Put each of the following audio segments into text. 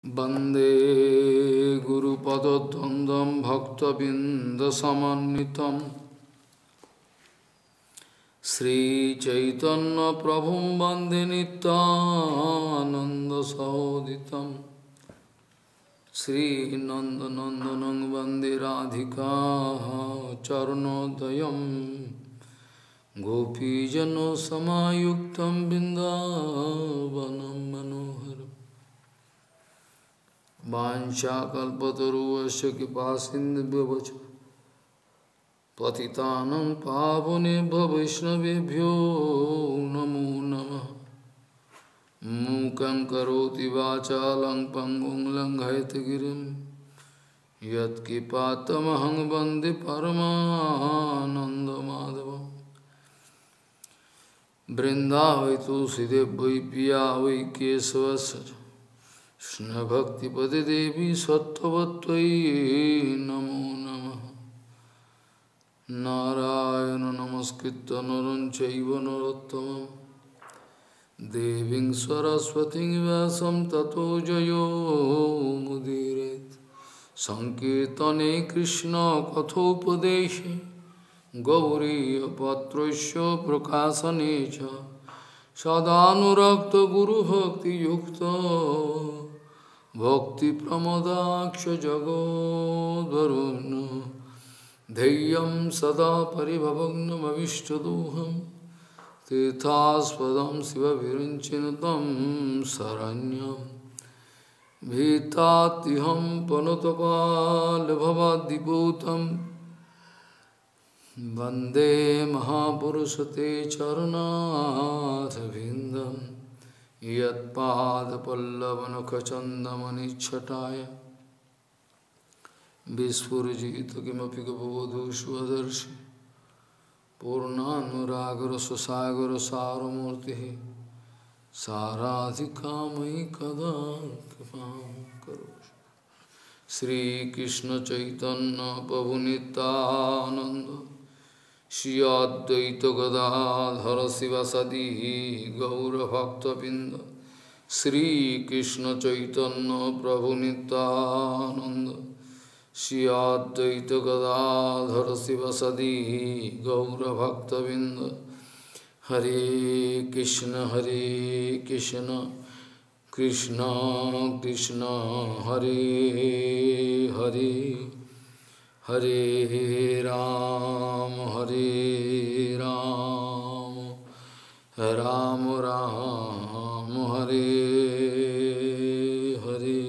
वंदे गुरुपदद्वन्द्वं भक्तबिंदसमन्वितं श्रीचैतन्यप्रभुं वन्दे नित्यानन्दसहोदितं श्रीनन्दनन्दनं वन्दे राधिका चरणोदयं गोपीजनसमायुक्तं बिन्दावनं मनोहरम् वाञ्छाकल्पतरुश्च कृपासिन्धुभ्यश्च पतितानां पावनेभ्यो वैष्णवेभ्यो नमो नमः। मूकं करोति वाचालं पङ्गुं लङ्घयितगिरिं यत्किपातमहं वन्दे परमानन्दमाधवम्। वृन्दावै तुलसीदेव वै पिया वै केशवस्य कृष्ण भक्तिपदे देवी सत्त्ववत्त्वयि नमो नमः। नारायण नमस्कृत्य नरं चैव नरोत्तमं देवीं सरस्वतीं व्यासं ततो जयो मुदीरयेत्। संकीर्तने कृष्ण कथोपदेशे गौरीयपत्रस्य प्रकाशने च सदानुरक्तो गुरुभक्तियुक्तो भक्तिप्रमोदाक्ष जगोद्वरुन् धैर्यं सदा परिभवग्नमविष्टदोहं तीर्थास्पदं शिवविरञ्चिनुतं शरण्यं भीतात्युहं पनुतपालभवाद्दिपूतं वन्दे महापुरुषते चरणारविन्दम् यत्पादपल्लवनखचन्दमनिच्छटाय विस्फुरजित किमपि गपवधू स्वदर्शि पूर्णानुरागरससागरसारमूर्तिः साराधिकामयि कदा कृपां करोषि। श्रीकृष्णचैतन्य प्रभुनितानन्द श्री अद्वैत गदाधर शिवसदी गौरभक्तबिंद श्रीकृष्ण चैतन्य प्रभु नित्यानंद श्री अद्वैत गदाधर शिवसदी गौरभक्तबिंद। हरे कृष्ण कृष्ण कृष्ण हरे हरे हरे राम राम राम हरे हरे।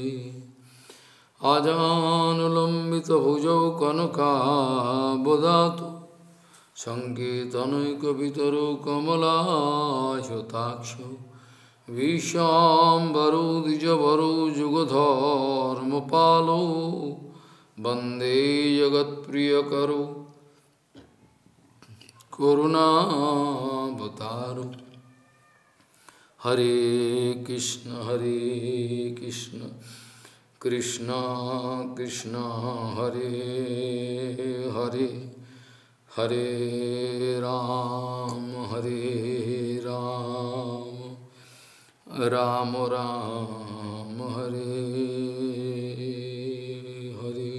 आजानुलंबित भुजौ कनकाबदातु संकीर्तनैकवितरो कमलायताक्षौ विश्वाम्बरो द्विजवरो जुगधर्मपालो वन्दे जगत्प्रियकरो करुणावतारो। हरे कृष्ण कृष्ण कृष्ण हरे हरे हरे राम राम राम हरे हरे।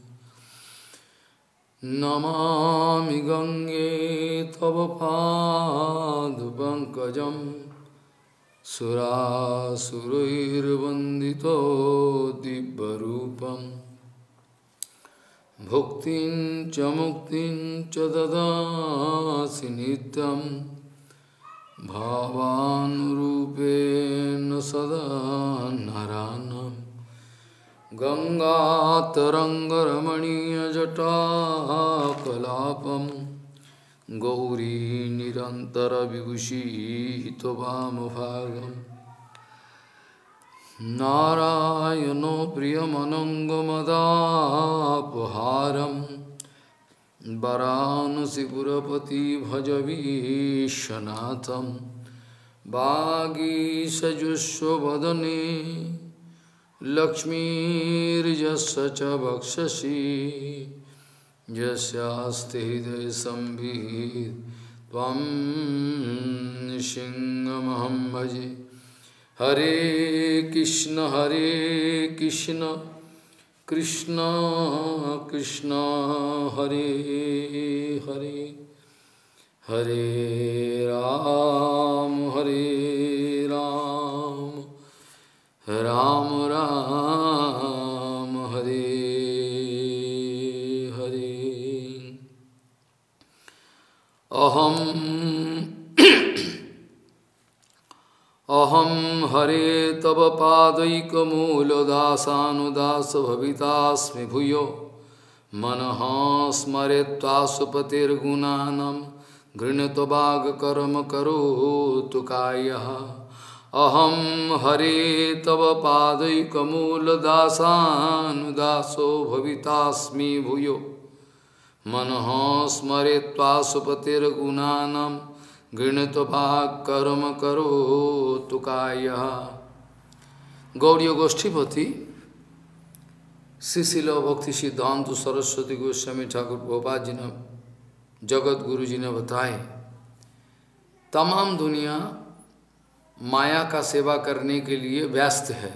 नमामि गंगे तव पादपङ्कजं सुरासुरैर्वन्दितो दिव्यरूपं भुक्तिं च मुक्तिं च ददासि नित्यं भावानुरूपेण सदा नरानं। गंगातरङ्गरमणीयजटाकलापं गौरी निरन्तरविभूषितवामभागं नारायणो प्रियमनङ्गमदापहारं वरानसीपुरपति भज विश्वनाथं। वागीसजुष्वदने लक्ष्मीर्यस्य च वक्षसि यस्यास्ति हृदये संवित् त्वं सिंहमहं भजे। हरे कृष्ण कृष्ण कृष्ण कृष्ण हरे हरे हरे राम राम राम हरे हरे अहम हरे तव पादैकमूलदासानुदास भवितास्मि भूयो मनः स्मरेत्वा सुपतिर्गुणानं गृणत्वागकर्म करोतु कायः अहम हरे तव पादैकमूलदासानुदासो भवितास्मि भूयो मनः स्मरेत्वा सुपतिर्गुणानं गृणत्वागकर्म करोतु कायः। गौड़ीय गोष्ठीपति श्री भक्ति सिद्धांत सरस्वती गोस्वामी ठाकुर प्रभुपाद जी ने जगत गुरु जी ने बताए, तमाम दुनिया माया का सेवा करने के लिए व्यस्त है।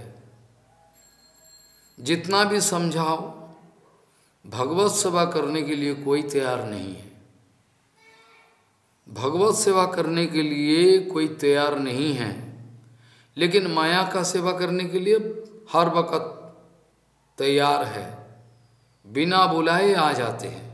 जितना भी समझाओ भगवत सेवा करने के लिए कोई तैयार नहीं है। भगवत सेवा करने के लिए कोई तैयार नहीं है, लेकिन माया का सेवा करने के लिए हर वक्त तैयार है, बिना बुलाए आ जाते हैं।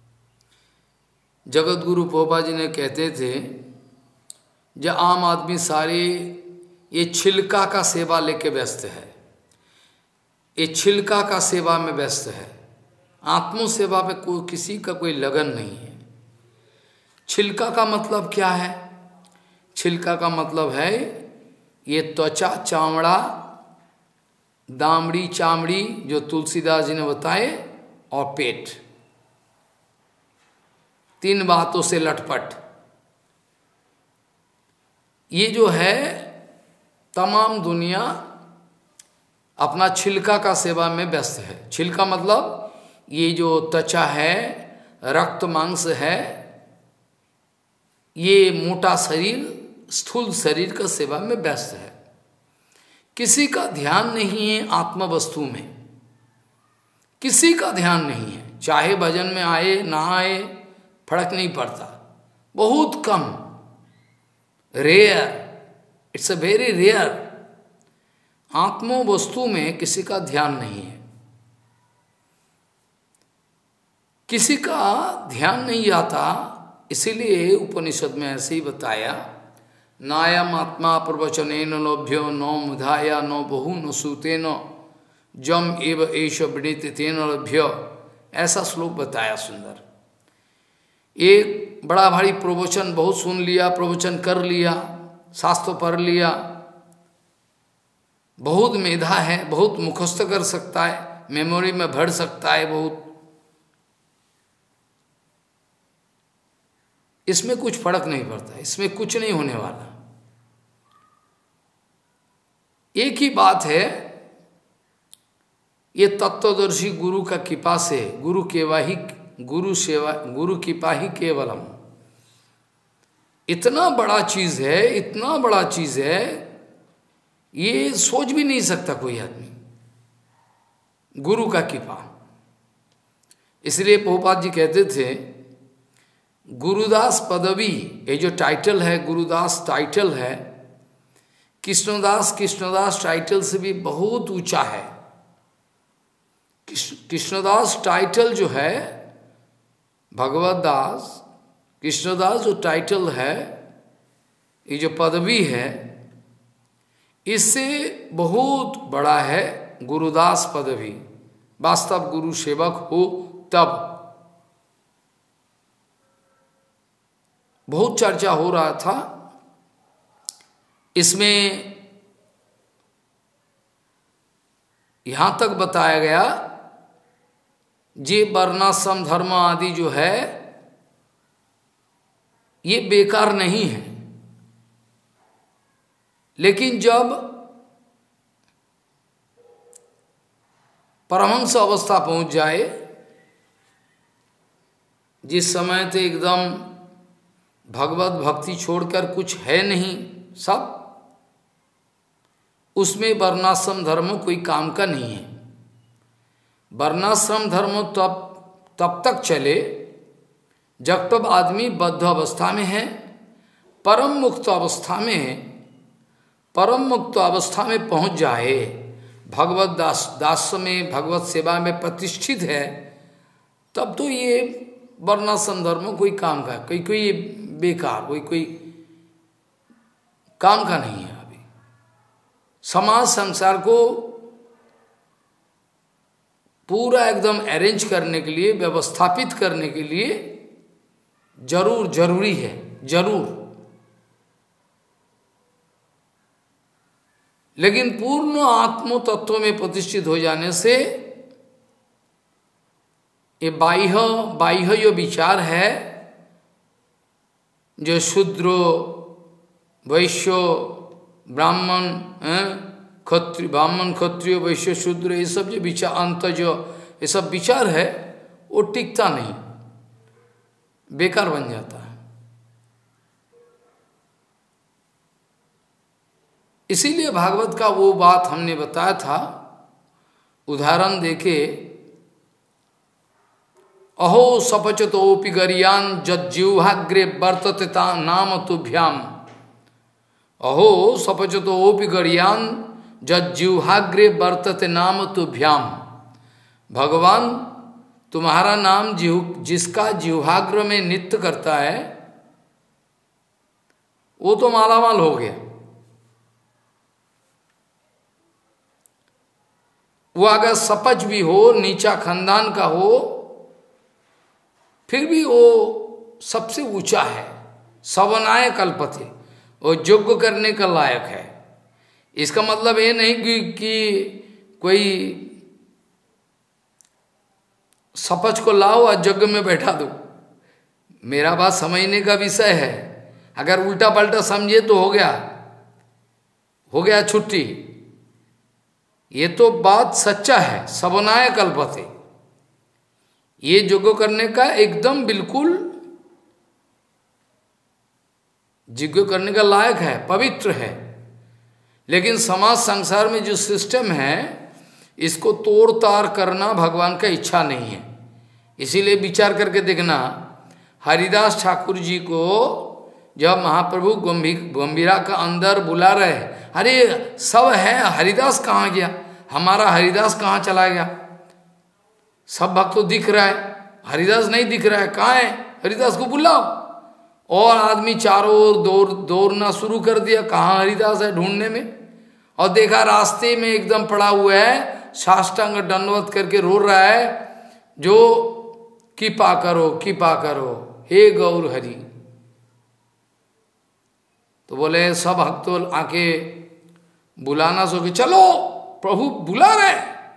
जगत गुरु प्रभुपाद जी ने कहते थे, जब आम आदमी सारे ये छिलका का सेवा लेके व्यस्त है, ये छिलका का सेवा में व्यस्त है, आत्म सेवा पे कोई किसी का कोई लगन नहीं है। छिलका का मतलब क्या है? छिलका का मतलब है ये त्वचा, चामड़ा, दामड़ी, चामड़ी जो तुलसीदास जी ने बताए, और पेट, तीन बातों से लटपट। ये जो है तमाम दुनिया अपना छिलका का सेवा में व्यस्त है। छिलका मतलब ये जो त्वचा है, रक्त मांस है, ये मोटा शरीर, स्थूल शरीर का सेवा में व्यस्त है। किसी का ध्यान नहीं है आत्म वस्तु में, किसी का ध्यान नहीं है। चाहे भजन में आए ना आए फर्क नहीं पड़ता, बहुत कम, rare, it's a very rare. आत्म वस्तु में किसी का ध्यान नहीं है, किसी का ध्यान नहीं आता। इसीलिए उपनिषद में ऐसे ही बताया, नायम आत्मा प्रवचनेन लभ्यो न मुधाया न बहु न सूतेन जम एव एष वृणीत तेन लभ्यो। ऐसा श्लोक बताया सुंदर। एक बड़ा भारी प्रवचन बहुत सुन लिया, प्रवचन कर लिया, शास्त्र पढ़ लिया, बहुत मेधा है, बहुत मुखस्त कर सकता है, मेमोरी में भर सकता है बहुत, इसमें कुछ फर्क नहीं पड़ता, इसमें कुछ नहीं होने वाला। एक ही बात है, ये तत्वदर्शी गुरु का कृपा से, गुरु सेवा, गुरु कृपा ही केवलम। इतना बड़ा चीज है, इतना बड़ा चीज है, ये सोच भी नहीं सकता कोई आदमी, गुरु का कृपा। इसलिए प्रभुपाद जी कहते थे, गुरुदास पदवी, ये जो टाइटल है, गुरुदास टाइटल है, कृष्णदास टाइटल से भी बहुत ऊंचा है। कृष्णदास टाइटल जो है, भगवत दास, कृष्णदास जो टाइटल है, ये जो पदवी है, इससे बहुत बड़ा है गुरुदास पदवी। वास्तव गुरु सेवक हो तब। बहुत चर्चा हो रहा था इसमें, यहां तक बताया गया, ये वर्णाश्रम धर्म आदि जो है ये बेकार नहीं है, लेकिन जब परमहंस अवस्था पहुंच जाए, जिस समय तो एकदम भगवत भक्ति छोड़कर कुछ है नहीं, सब उसमें वर्णाश्रम धर्म कोई काम का नहीं है। वर्णाश्रम धर्म तब तक चले जब तक आदमी बद्ध अवस्था में है। परम मुक्त अवस्था में पहुंच जाए, भगवत दास में, भगवत सेवा में प्रतिष्ठित है, तब तो ये वर्णाश्रम धर्म कोई काम का, कोई बेकार, कोई काम का नहीं है। अभी समाज संसार को पूरा एकदम अरेंज करने के लिए, व्यवस्थापित करने के लिए जरूरी है, जरूर। लेकिन पूर्ण आत्म तत्व में प्रतिष्ठित हो जाने से ये बाह्य जो विचार है, जो शूद्रो वैश्य ब्राह्मण क्षत्रिय वैश्य शूद्र, ये सब जो विचार, अंत जो ये सब विचार है, वो टिकता नहीं, बेकार बन जाता है। इसीलिए भागवत का वो बात हमने बताया था, उदाहरण देके, अहो सपचतोपि गरियान जज्जिह्वाग्रे वर्तते नाम तुभ्याम। अहो सपचतोपि गरियान जज्जिह्वाग्रे वर्तते नाम तुभ्याम। भगवान, तुम्हारा नाम जिसका जिह्वाग्र में नृत्य करता है, वो तो मालामाल हो गया। वो अगर सपच भी हो, नीचा खानदान का हो, फिर भी वो सबसे ऊंचा है, सवनाय कल्पते, वो योग्य करने का लायक है। इसका मतलब ये नहीं कि कोई सपच को लाओ और यज्ञ में बैठा दो। मेरा बात समझने का विषय है। अगर उल्टा पलटा समझे तो हो गया छुट्टी। ये तो बात सच्चा है, सवनाय कल्पते। ये यज्ञ करने का एकदम बिल्कुल यज्ञ करने का लायक है, पवित्र है। लेकिन समाज संसार में जो सिस्टम है, इसको तोड़ ताड़ करना भगवान का इच्छा नहीं है। इसीलिए विचार करके देखना, हरिदास ठाकुर जी को जब महाप्रभु गंभीरा का अंदर बुला रहे, अरे सब है, हरिदास कहाँ गया, हमारा हरिदास कहाँ चला गया? सब भक्त तो दिख रहा है, हरिदास नहीं दिख रहा है, कहाँ है? हरिदास को बुलाओ। और आदमी चारों ओर दौड़ना शुरू कर दिया, कहाँ हरिदास है ढूंढने में। और देखा रास्ते में एकदम पड़ा हुआ है, साष्टांग दंडवत करके रो रहा है, जो कृपा करो हे गौर हरि। तो बोले सब भक्त तो आके बुलाना सो कि चलो प्रभु बुला रहे,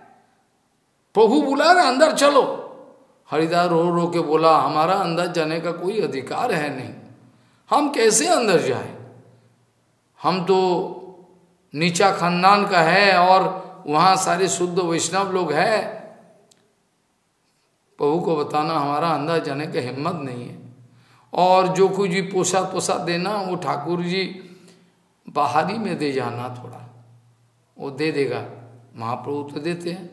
अंदर चलो। हरिदास रो रो के बोला, हमारा अंदर जाने का कोई अधिकार है नहीं, हम कैसे अंदर जाए? हम तो नीचा खानदान का है और वहाँ सारे शुद्ध वैष्णव लोग हैं। प्रभु को बताना हमारा अंदर जाने का हिम्मत नहीं है। और जो कुछ भी पोसा देना, वो ठाकुर जी बाहरी में दे जाना, थोड़ा वो दे देगा। महाप्रभु तो देते हैं।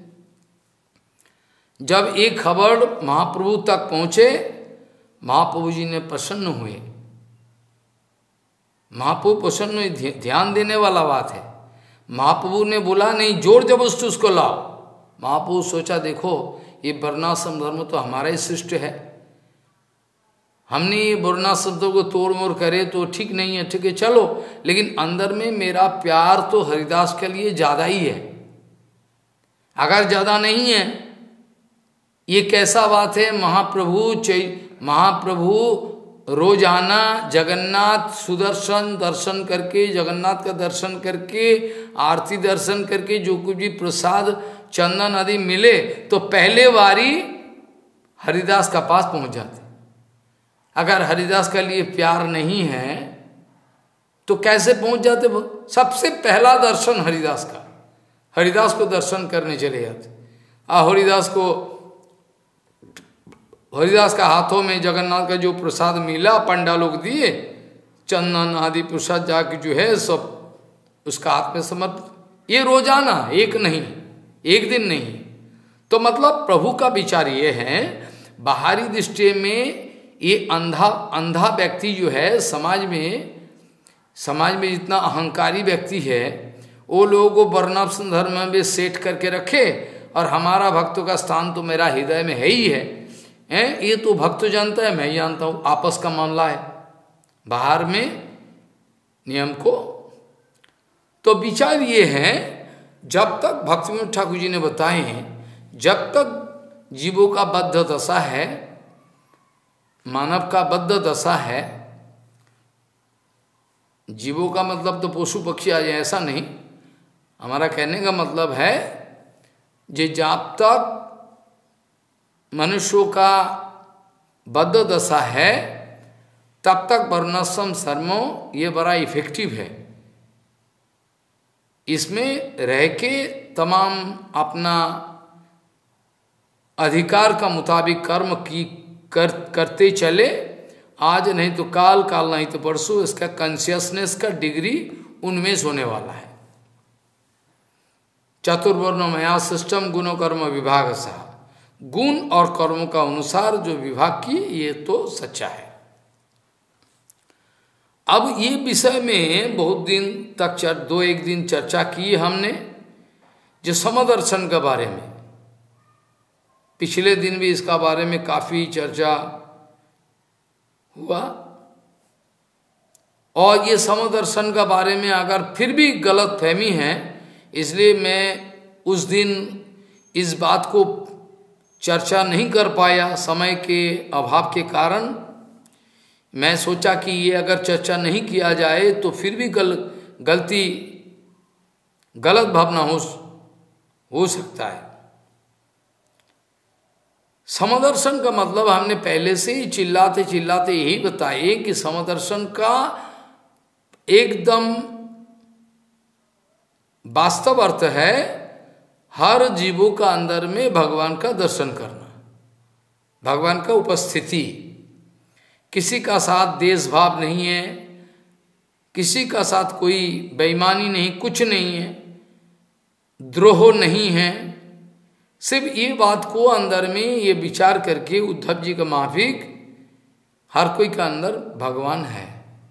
जब एक खबर महाप्रभु तक पहुंचे, महाप्रभु जी ने प्रसन्न हुए। महाप्रभु प्रसन्न हुए, ध्यान देने वाला बात है। महाप्रभु ने बोला नहीं, जोर जबरदस्ती उसको लाओ। महाप्रभु सोचा, देखो ये वर्णाश्रम धर्म तो हमारा ही सृष्टि है, हमने ये वर्णाश्रम को तोड़ मोड़ करे तो ठीक नहीं है, ठीक है चलो, लेकिन अंदर में मेरा प्यार तो हरिदास के लिए ज्यादा ही है। अगर ज्यादा नहीं है, ये कैसा बात है? महाप्रभु रोजाना जगन्नाथ सुदर्शन दर्शन करके, जगन्नाथ का दर्शन करके, आरती दर्शन करके, जो कुछ भी प्रसाद चंदन आदि मिले तो पहले बारी हरिदास का पास पहुंच जाते। अगर हरिदास का लिए प्यार नहीं है तो कैसे पहुंच जाते? सबसे पहला दर्शन हरिदास का, हरिदास को दर्शन करने चले जाते। हरिदास का हाथों में जगन्नाथ का जो प्रसाद मिला, पंडा लोग दिए, चंदन आदि प्रसाद जाके जो है सब उसका हाथ में समर्पित, ये रोजाना, एक नहीं, एक दिन नहीं। तो मतलब प्रभु का विचार ये है, बाहरी दृष्टि में ये अंधा व्यक्ति जो है समाज में जितना अहंकारी व्यक्ति है, वो लोगों को वर्णाश्रम धर्म में सेट करके रखे, और हमारा भक्तों का स्थान तो मेरा हृदय में है ही है, ये तो भक्त जानता है, मैं जानता हूँ, आपस का मामला है, बाहर में नियम को। तो विचार ये है, जब तक भक्ति विनोद ठाकुर जी ने बताए हैं, जब तक जीवों का बद्ध दशा है, मानव का बद्ध दशा है, जीवों का मतलब तो पशु पक्षी आ जाए ऐसा नहीं, हमारा कहने का मतलब है जब तक मनुष्यों का बद्ध दशा है तब तक वर्णाश्रम धर्मो ये बड़ा इफेक्टिव है। इसमें रह के तमाम अपना अधिकार का मुताबिक कर्म करते चले, आज नहीं तो काल, काल नहीं तो परसों इसका कॉन्शियसनेस का डिग्री उन्मेष होने वाला है। चतुर्वर्णमया सिस्टम गुण कर्म विभाग सा, गुण और कर्मों का अनुसार जो विभाग की, ये तो सच्चा है। अब ये विषय में बहुत दिन तक 2-1 दिन चर्चा की हमने, जो समदर्शन के बारे में, पिछले दिन भी इसका बारे में काफी चर्चा हुआ। और ये समदर्शन का बारे में अगर फिर भी गलत फहमी है, इसलिए मैं उस दिन इस बात को चर्चा नहीं कर पाया, समय के अभाव के कारण। मैं सोचा कि ये अगर चर्चा नहीं किया जाए तो फिर भी गलत भावना हो सकता है। समदर्शन का मतलब हमने पहले से ही चिल्लाते चिल्लाते यही बताए कि समदर्शन का एकदम वास्तव अर्थ है हर जीवों का अंदर में भगवान का दर्शन करना, भगवान का उपस्थिति। किसी का साथ देशभाव नहीं है, किसी का साथ कोई बेईमानी नहीं, कुछ नहीं है, द्रोह नहीं है। सिर्फ ये बात को अंदर में ये विचार करके उद्धव जी का माफिक हर कोई का अंदर भगवान है,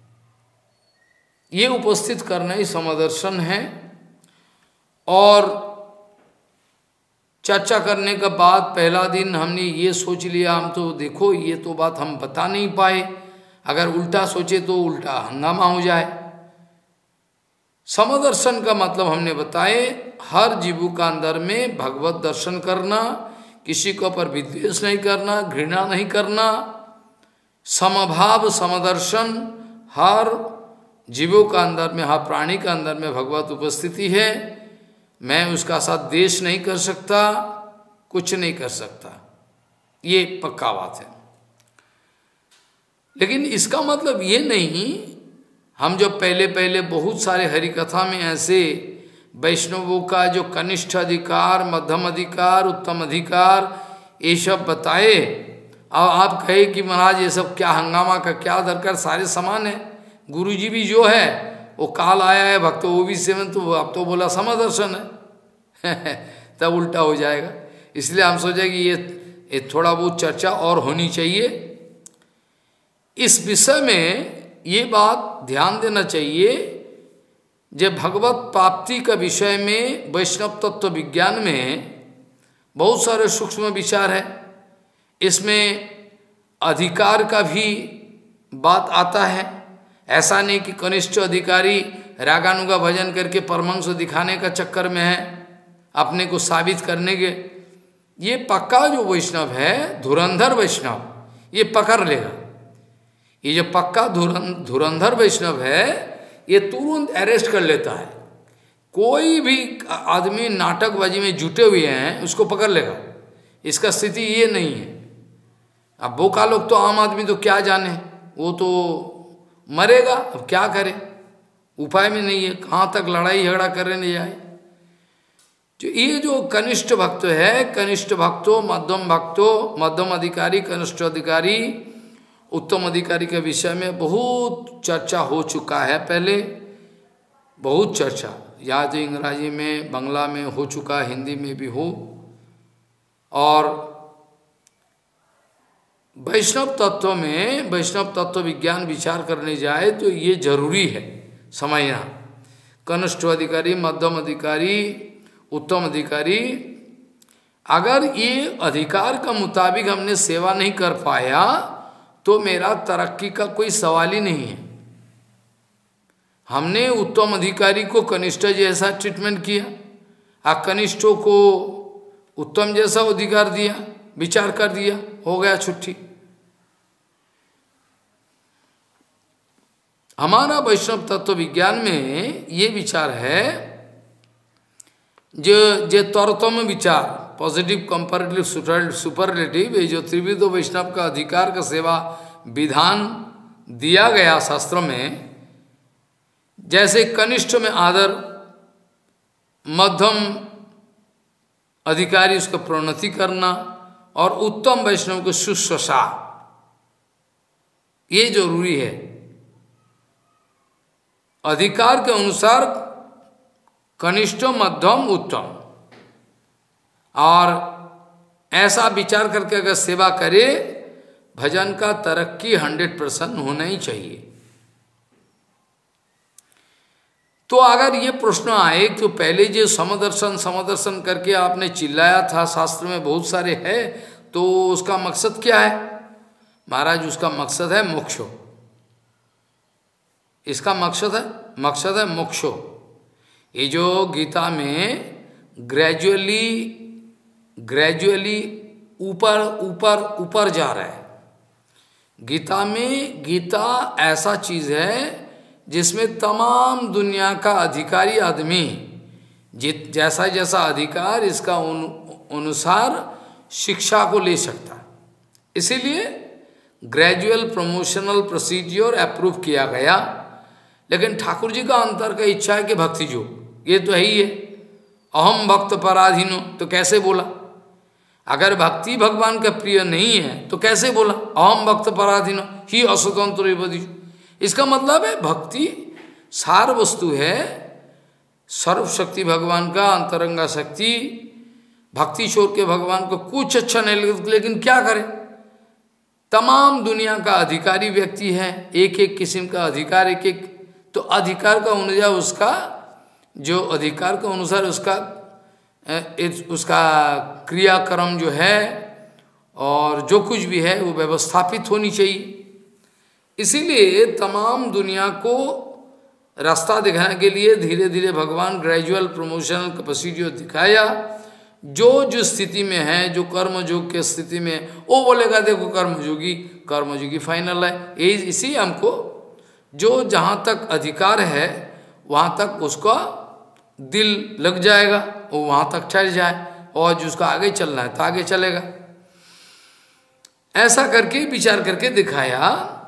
ये उपस्थित करना ही समदर्शन है। और चर्चा करने के बाद पहला दिन हमने ये सोच लिया, हम तो देखो ये तो बात हम बता नहीं पाए, अगर उल्टा सोचे तो उल्टा हंगामा हो जाए। समदर्शन का मतलब हमने बताए हर जीवों का अंदर में भगवत दर्शन करना, किसी को पर विद्वेष नहीं करना, घृणा नहीं करना, समभाव समदर्शन। हर जीवों का अंदर में, हर प्राणी का अंदर में भगवत उपस्थिति है, मैं उसका साथ द्वेष नहीं कर सकता, कुछ नहीं कर सकता, ये पक्का बात है। लेकिन इसका मतलब ये नहीं, हम जो पहले बहुत सारे हरि कथा में ऐसे वैष्णवों का जो कनिष्ठ अधिकार, मध्यम अधिकार, उत्तम अधिकार, ये सब बताए, और आप कहे कि महाराज ये सब क्या हंगामा का क्या दरकार, सारे समान है। गुरु जी भी जो है वो काल आया है, भक्त वो भी सेवन, तो अब तो बोला समदर्शन है तब उल्टा हो जाएगा। इसलिए हम सोचे कि ये थोड़ा बहुत चर्चा और होनी चाहिए इस विषय में। ये बात ध्यान देना चाहिए, जब भगवत प्राप्ति का विषय में वैष्णव तत्व विज्ञान में बहुत सारे सूक्ष्म विचार है। इसमें अधिकार का भी बात आता है। ऐसा नहीं कि कनिष्ठ अधिकारी रागानुगा भजन करके परमहंस दिखाने का चक्कर में है, अपने को साबित करने के। ये पक्का जो वैष्णव है, धुरंधर वैष्णव, ये पकड़ लेगा। ये जो पक्का धुरंधर वैष्णव है, ये तुरंत अरेस्ट कर लेता है। कोई भी आदमी नाटकबाजी में जुटे हुए हैं उसको पकड़ लेगा। इसका स्थिति ये नहीं है। अब बोका लोग तो, आम आदमी तो क्या जाने, वो तो मरेगा, अब क्या करे, उपाय में नहीं है, कहाँ तक लड़ाई झगड़ा करने नहीं जाए। जो ये जो कनिष्ठ भक्त है, कनिष्ठ भक्तों, मध्यम भक्तों, मध्यम अधिकारी, कनिष्ठ अधिकारी, उत्तम अधिकारी के विषय में बहुत चर्चा हो चुका है, पहले बहुत चर्चा। या तो अंग्रेजी में, बांग्ला में हो चुका, हिंदी में भी हो। और वैष्णव तत्व में, वैष्णव तत्व विज्ञान विचार करने जाए तो ये जरूरी है समझना। कनिष्ठ अधिकारी, मध्यम अधिकारी, उत्तम अधिकारी, अगर ये अधिकार का मुताबिक हमने सेवा नहीं कर पाया तो मेरा तरक्की का कोई सवाल ही नहीं है। हमने उत्तम अधिकारी को कनिष्ठ जैसा ट्रीटमेंट किया, और कनिष्ठों को उत्तम जैसा अधिकार दिया, विचार कर दिया, हो गया छुट्टी। हमारा वैष्णव तत्व विज्ञान में ये विचार है, जो तरतम विचार, पॉजिटिव, कंपैरेटिव, सुपरलेटिव, ये जो त्रिविध वैष्णव का अधिकार का सेवा विधान दिया गया शास्त्र में, जैसे कनिष्ठ में आदर, मध्यम अधिकारी उसको प्रोन्नति करना, और उत्तम वैष्णव को शुश्रूषा, ये जरूरी है। अधिकार के अनुसार कनिष्ठ, मध्यम, उत्तम, और ऐसा विचार करके अगर सेवा करे, भजन का तरक्की 100% होना ही चाहिए। तो अगर ये प्रश्न आए तो पहले जो समदर्शन करके आपने चिल्लाया था, शास्त्र में बहुत सारे है, तो उसका मकसद क्या है? महाराज, उसका मकसद है मोक्षो। इसका मकसद है मोक्षो। ये जो गीता में ग्रेजुअली ऊपर जा रहा है। गीता में, गीता ऐसा चीज है जिसमें तमाम दुनिया का अधिकारी आदमी जैसा जैसा अधिकार, इसका अनुसार शिक्षा को ले सकता है। इसीलिए ग्रेजुअल प्रमोशनल प्रोसीड्योर अप्रूव किया गया। लेकिन ठाकुर जी का अंतर का इच्छा है कि भक्ति योग, ये तो है ही है। अहम भक्त पराधीनो, तो कैसे बोला? अगर भक्ति भगवान का प्रिय नहीं है तो कैसे बोला अहम भक्त पराधीनो ही अस्वतंत्र बदी? इसका मतलब है भक्ति सार वस्तु है, सर्वशक्ति भगवान का अंतरंगा शक्ति। भक्ति छोड़ के भगवान को कुछ अच्छा नहीं लगता, लेकिन क्या करे? तमाम दुनिया का अधिकारी व्यक्ति है, एक एक किस्म का अधिकार, एक एक, तो अधिकार का अनुसार उसका, जो अधिकार के अनुसार उसका क्रियाक्रम जो है और जो कुछ भी है वो व्यवस्थापित होनी चाहिए। इसीलिए तमाम दुनिया को रास्ता दिखाने के लिए धीरे धीरे भगवान ग्रेजुअल प्रमोशनल कैपेसिटी दिखाया। जो स्थिति में है, जो कर्मयोग के स्थिति में, वो बोलेगा देखो कर्मयोगी फाइनल है। इसी हमको जो जहाँ तक अधिकार है वहाँ तक उसका दिल लग जाएगा, वो वहाँ तक ठहर जाए, और जिसका आगे चलना है तो आगे चलेगा। ऐसा करके विचार करके दिखाया।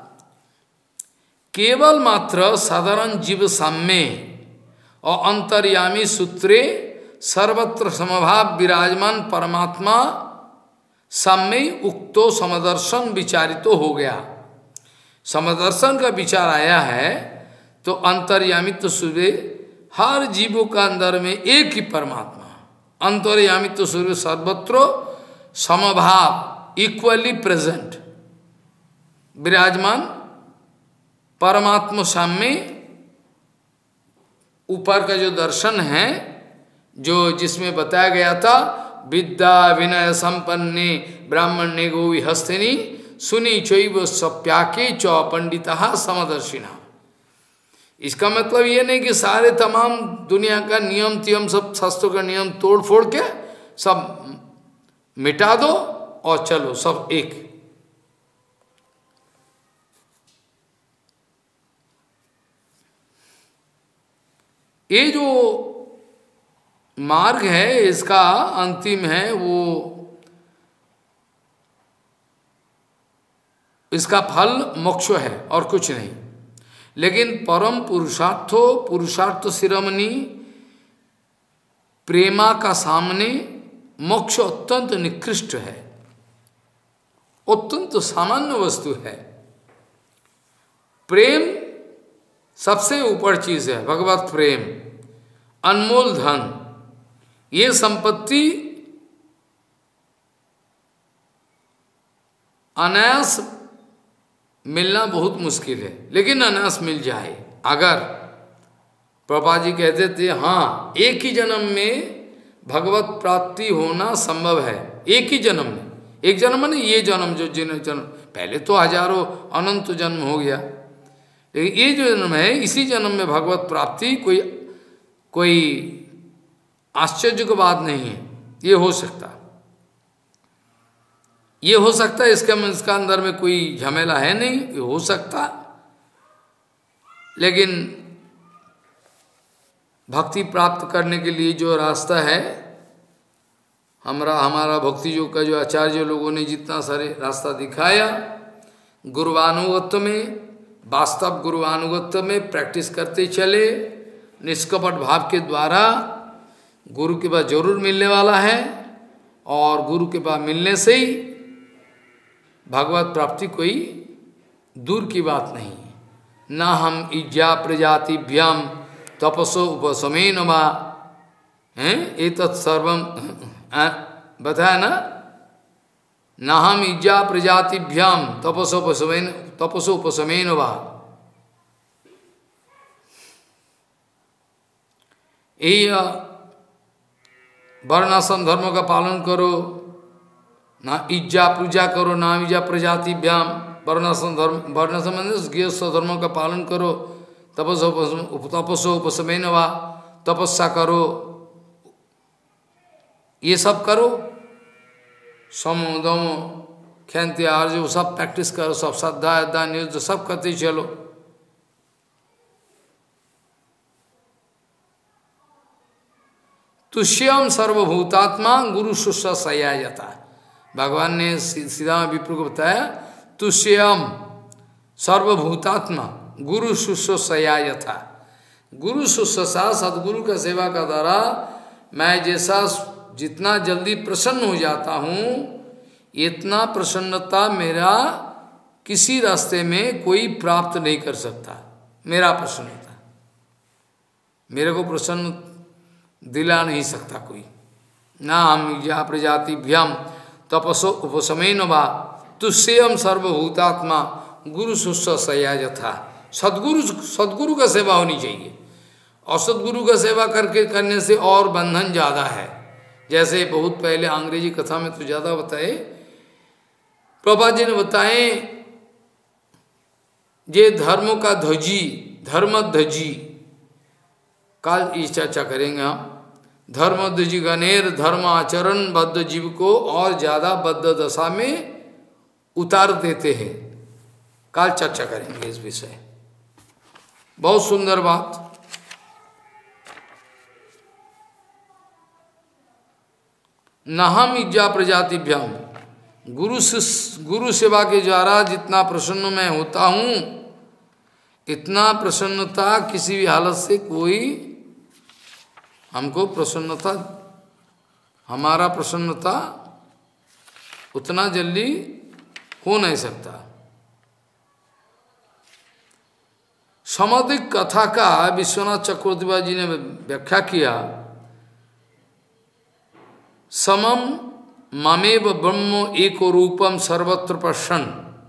केवल मात्र साधारण जीव साम्य और अंतर्यामी सूत्रे सर्वत्र समभाव विराजमान परमात्मा साम्य उक्तो समदर्शन विचारितो हो गया। समदर्शन का विचार आया है तो अंतर्यामित्व सूर्य, हर जीवों का अंदर में एक ही परमात्मा, अंतर्यामित्व सूर्य सर्वत्र समभाव, इक्वली प्रेजेंट, विराजमान परमात्मा साम्य। ऊपर का जो दर्शन है, जो जिसमें बताया गया था, विद्या विनय संपन्ने ब्राह्मण्य गोवी हस्तिनी सुनी चैव सप्याके च पंडिता समदर्शिना। इसका मतलब ये नहीं कि सारे तमाम दुनिया का नियम तियम सब शास्त्रों का नियम तोड़ फोड़ के सब मिटा दो और चलो सब एक। ये जो मार्ग है इसका अंतिम है, वो इसका फल मोक्ष है और कुछ नहीं। लेकिन परम पुरुषार्थ शिरोमणि प्रेमा का सामने मोक्ष अत्यंत निकृष्ट है, अत्यंत सामान्य वस्तु है। प्रेम सबसे ऊपर चीज है, भगवत प्रेम। अनमोल धन, ये संपत्ति अनायास मिलना बहुत मुश्किल है, लेकिन अनायास मिल जाए। अगर प्रभुपाद जी कहते थे हाँ एक ही जन्म में भगवत प्राप्ति होना संभव है, एक ही जन्म में, एक जन्म नहीं ये जन्म जो जन्म, पहले तो हजारों अनंत जन्म हो गया, लेकिन ये जो जन्म है इसी जन्म में भगवत प्राप्ति कोई आश्चर्य की बात नहीं है, ये हो सकता, ये हो सकता है, इसका अंदर में कोई झमेला है नहीं, ये हो सकता। लेकिन भक्ति प्राप्त करने के लिए जो रास्ता है, हमारा भक्ति योग का जो आचार्य लोगों ने जितना सारे रास्ता दिखाया, गुरुवानुगत्य में, वास्तव गुरुवानुगत्य में प्रैक्टिस करते चले, निष्कपट भाव के द्वारा गुरु के पास जरूर मिलने वाला है, और गुरु के पास मिलने से ही भगवत प्राप्ति कोई दूर की बात नहीं है। ना हम इज्जा प्रजातिभ्याम तपसो उपशमेन वा, एतत् सर्वम बताया ना हम इज्जा प्रजातिभ्याम तपसो उपशमेन वा, यही वर्णाश्रम धर्म का पालन करो, ना इज्जा पूजा करो, ना इज्जा प्रजातिभ्याम, वर्णाश्रम गृहस्थ धर्मों का पालन करो, तपसो उपशमेन वा, तपस्या करो, ये सब करो, सम दम क्षंति आर्जव सब प्रैक्टिस करो, सब श्रद्धा अद्धा निरुद्ध सब करते चलो। तुष्यम सर्वभूतात्मा गुरु शुश्र सयायता, भगवान ने सीधा विप्र को बताया, तुष्यम सर्वभूतात्मा गुरु शुश्रूषया यथा, गुरु शुश्रूषा सदगुरु का सेवा का द्वारा मैं जैसा जितना जल्दी प्रसन्न हो जाता हूँ, इतना प्रसन्नता मेरा किसी रास्ते में कोई प्राप्त नहीं कर सकता। मेरा प्रसन्नता मेरे को प्रसन्न दिला नहीं सकता कोई। ना हम या प्रजातिभ्याम तपसो उपशमेन वा, तुष्यम सर्वभूतात्मा गुरु शुश्रूषया यथा। सदगुरु का सेवा होनी चाहिए, और सदगुरु का सेवा करने से और बंधन ज्यादा है। जैसे बहुत पहले अंग्रेजी कथा में तो ज्यादा बताए, प्रभुपाद जी ने बताए, ये धर्म का ध्वजी, धर्म ध्वजी, कल इस चर्चा करेंगे हम। धर्म ध्वजी गणेर धर्म आचरण बद्ध जीव को और ज्यादा बद्ध दशा में उतार देते हैं। कल चर्चा करेंगे इस विषय, बहुत सुंदर बात। नहम इज्जा प्रजातिभ्याम, गुरु सेवा के द्वारा जितना प्रसन्न मैं होता हूँ, इतना प्रसन्नता किसी भी हालत से कोई हमको प्रसन्नता, हमारा प्रसन्नता उतना जल्दी हो नहीं सकता। समाधिक कथा का विश्वनाथ चक्रवर्ती जी ने व्याख्या किया, समम ममेव ब्रह्म एको रूपम सर्वत्र पश्यन्,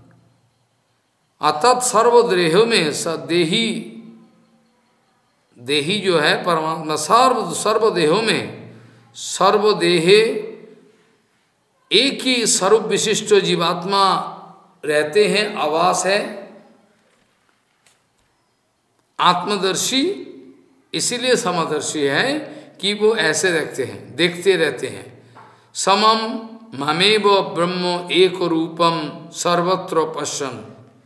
अतत सर्वदेह में सदेही, देही जो है परमात्मा, सर्वदेहों में सर्वदेहे एक ही स्वरूप विशिष्ट जीवात्मा रहते हैं, आवास है आत्मदर्शी, इसीलिए समदर्शी है कि वो ऐसे रखते हैं, देखते रहते हैं। समम ममेव ब्रह्म एक रूपम सर्वत्र पश्यन्,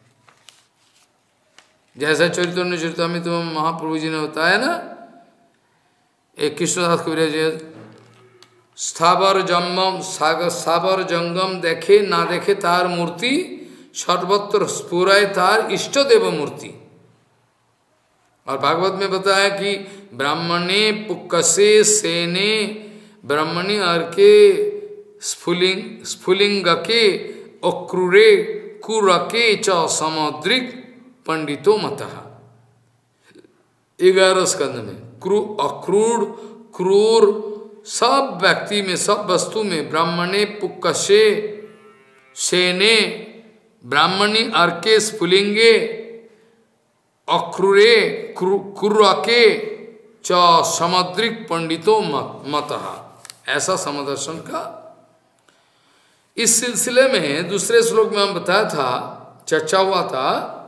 जैसा चैतन्य चरितामृत में महाप्रभु जी ने बताया ना, एक कृष्णदास कबीर स्थावर जंगम सागर जंगम देखे ना देखे तार मूर्ति, सर्वत्र स्फुराय तार इष्ट देव मूर्ति। और भागवत में बताया कि ब्राह्मणे पुक्कसे सेने ब्राह्मणी अर्के स्फुलिंग के अक्रूरे कुरके च समुद्रिक पंडितो मतः, 11 स्कंद में अक्रूर क्रूर सब व्यक्ति में, सब वस्तु में, ब्राह्मणे पुक्कसे सेने, ब्राह्मणी अर्के स्फुलिंगे, अक्रूरे कुर्रके च समुद्रिक पंडितों मतः। ऐसा समदर्शन का इस सिलसिले में दूसरे श्लोक में हम बताया था, चर्चा हुआ था,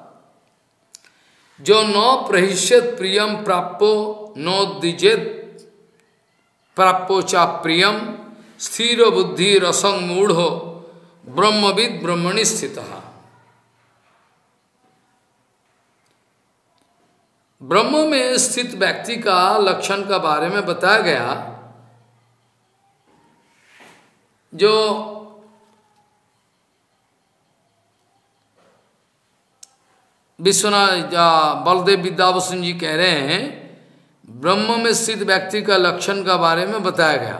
जो न प्रहिष्यत प्रियम प्राप्यो नोद्विजेत प्राप्यो चा प्रियम स्थिर बुद्धि रसंग मूढ़ो ब्रह्मविद ब्रह्मणि स्थितः। ब्रह्म में स्थित व्यक्ति का लक्षण का बारे में बताया गया। जो विश्वनाथ बलदेव विद्याभूषण जी कह रहे हैं, ब्रह्म में स्थित व्यक्ति का लक्षण का बारे में बताया गया।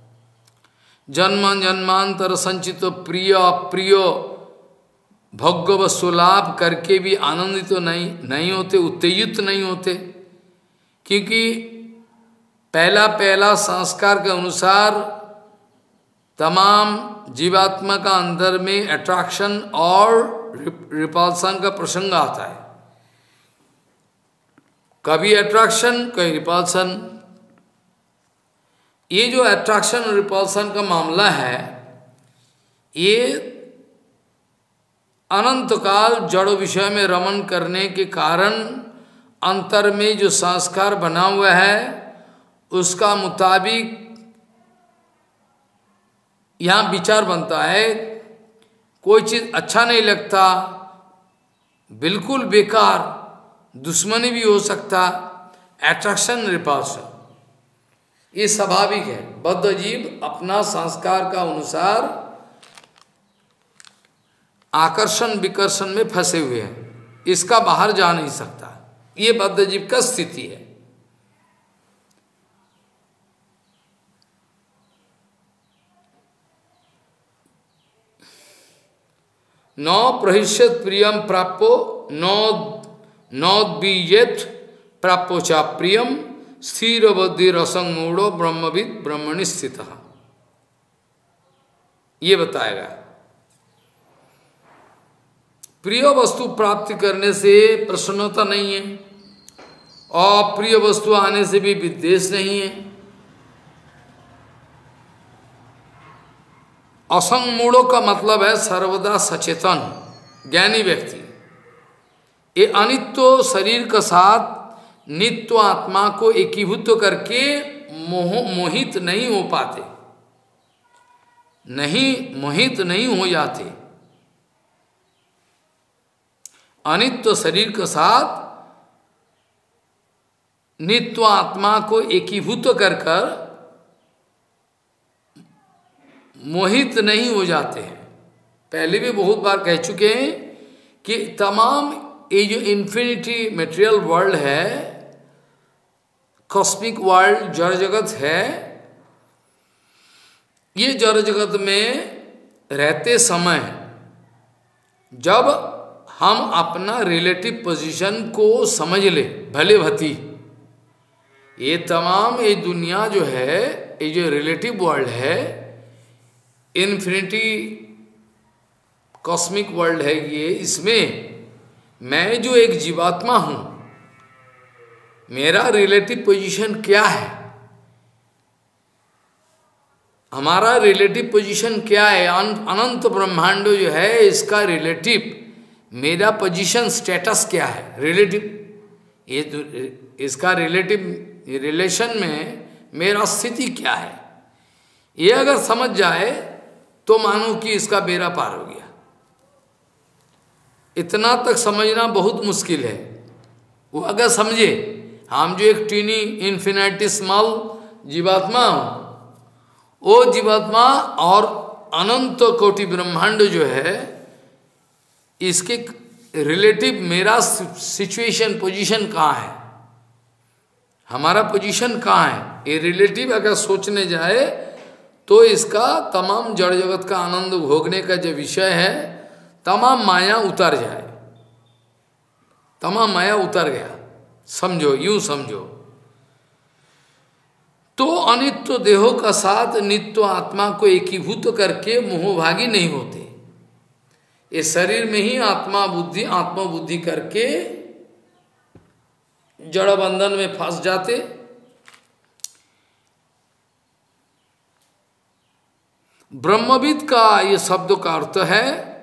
जन्म जन्मांतर संचित प्रिय अप्रिय भोग्य वस्तु लाभ करके भी आनंदित तो नहीं होते, उत्तेजित नहीं होते, क्योंकि पहला संस्कार के अनुसार तमाम जीवात्मा का अंदर में अट्रैक्शन और रिपल्सन का प्रसंग आता है। कभी अट्रैक्शन कभी रिपल्सन। ये जो अट्रैक्शन और रिपल्सन का मामला है, ये अनंत काल जड़ विषय में रमन करने के कारण अंतर में जो संस्कार बना हुआ है उसका मुताबिक यहाँ विचार बनता है। कोई चीज अच्छा नहीं लगता, बिल्कुल बेकार, दुश्मनी भी हो सकता, अट्रैक्शन रिपल्शन, ये स्वाभाविक है। बद्ध जीव अपना संस्कार का अनुसार आकर्षण विकर्षण में फंसे हुए हैं, इसका बाहर जा नहीं सकता। ये बद्ध जीव का स्थिति है। न प्रहिष्यत प्रियम प्राप्यो नोद्विजेत प्राप्यो चा प्रियम स्थिर बुद्धि रसंग मूढ़ो ब्रह्मविद ब्रह्मणि स्थितः। ये बताएगा। प्रिय वस्तु प्राप्ति करने से प्रसन्नता नहीं है, अप्रिय वस्तु आने से भी विद्वेष नहीं है। असंग मूढ़ों का मतलब है सर्वदा सचेतन ज्ञानी व्यक्ति। ये अनित्य शरीर के साथ नित्य आत्मा को एकीभूत करके मोहित नहीं हो पाते, मोहित नहीं हो जाते। अनित्य शरीर के साथ नित्य आत्मा को एकीभूत कर मोहित नहीं हो जाते हैं। पहले भी बहुत बार कह चुके हैं कि तमाम ये जो इन्फिनिटी मटेरियल वर्ल्ड है, कॉस्मिक वर्ल्ड, जड़ जगत है, ये जड़ जगत में रहते समय जब हम अपना रिलेटिव पोजीशन को समझ ले भले भती, ये तमाम ये दुनिया जो है, ये जो रिलेटिव वर्ल्ड है, इन्फिनिटी कॉस्मिक वर्ल्ड है ये, इसमें मैं जो एक जीवात्मा हूं, मेरा रिलेटिव पोजीशन क्या है, हमारा रिलेटिव पोजीशन क्या है। अनंत ब्रह्मांड जो है इसका रिलेटिव मेरा पोजीशन स्टेटस क्या है, रिलेटिव, ये तो इसका रिलेटिव रिलेशन में मेरा स्थिति क्या है, ये अगर समझ जाए तो मानो कि इसका बेड़ा पार हो गया। इतना तक समझना बहुत मुश्किल है। वो अगर समझे, हम जो एक टीनी इन्फिनिटेसिमल जीवात्मा हूं, वो जीवात्मा और अनंत कोटि ब्रह्मांड जो है, इसके रिलेटिव मेरा सिचुएशन पोजीशन कहाँ है, हमारा पोजीशन कहाँ है, ये रिलेटिव अगर सोचने जाए तो इसका तमाम जड़ जगत का आनंद भोगने का जो विषय है, तमाम माया उतर जाए, तमाम माया उतर गया, समझो, यूं समझो। तो अनित्य देहों का साथ नित्य आत्मा को एकीभूत करके मोहभागी नहीं होते। ये शरीर में ही आत्मबुद्धि करके जड़ बंधन में फंस जाते। ब्रह्मविद का ये शब्द का अर्थ है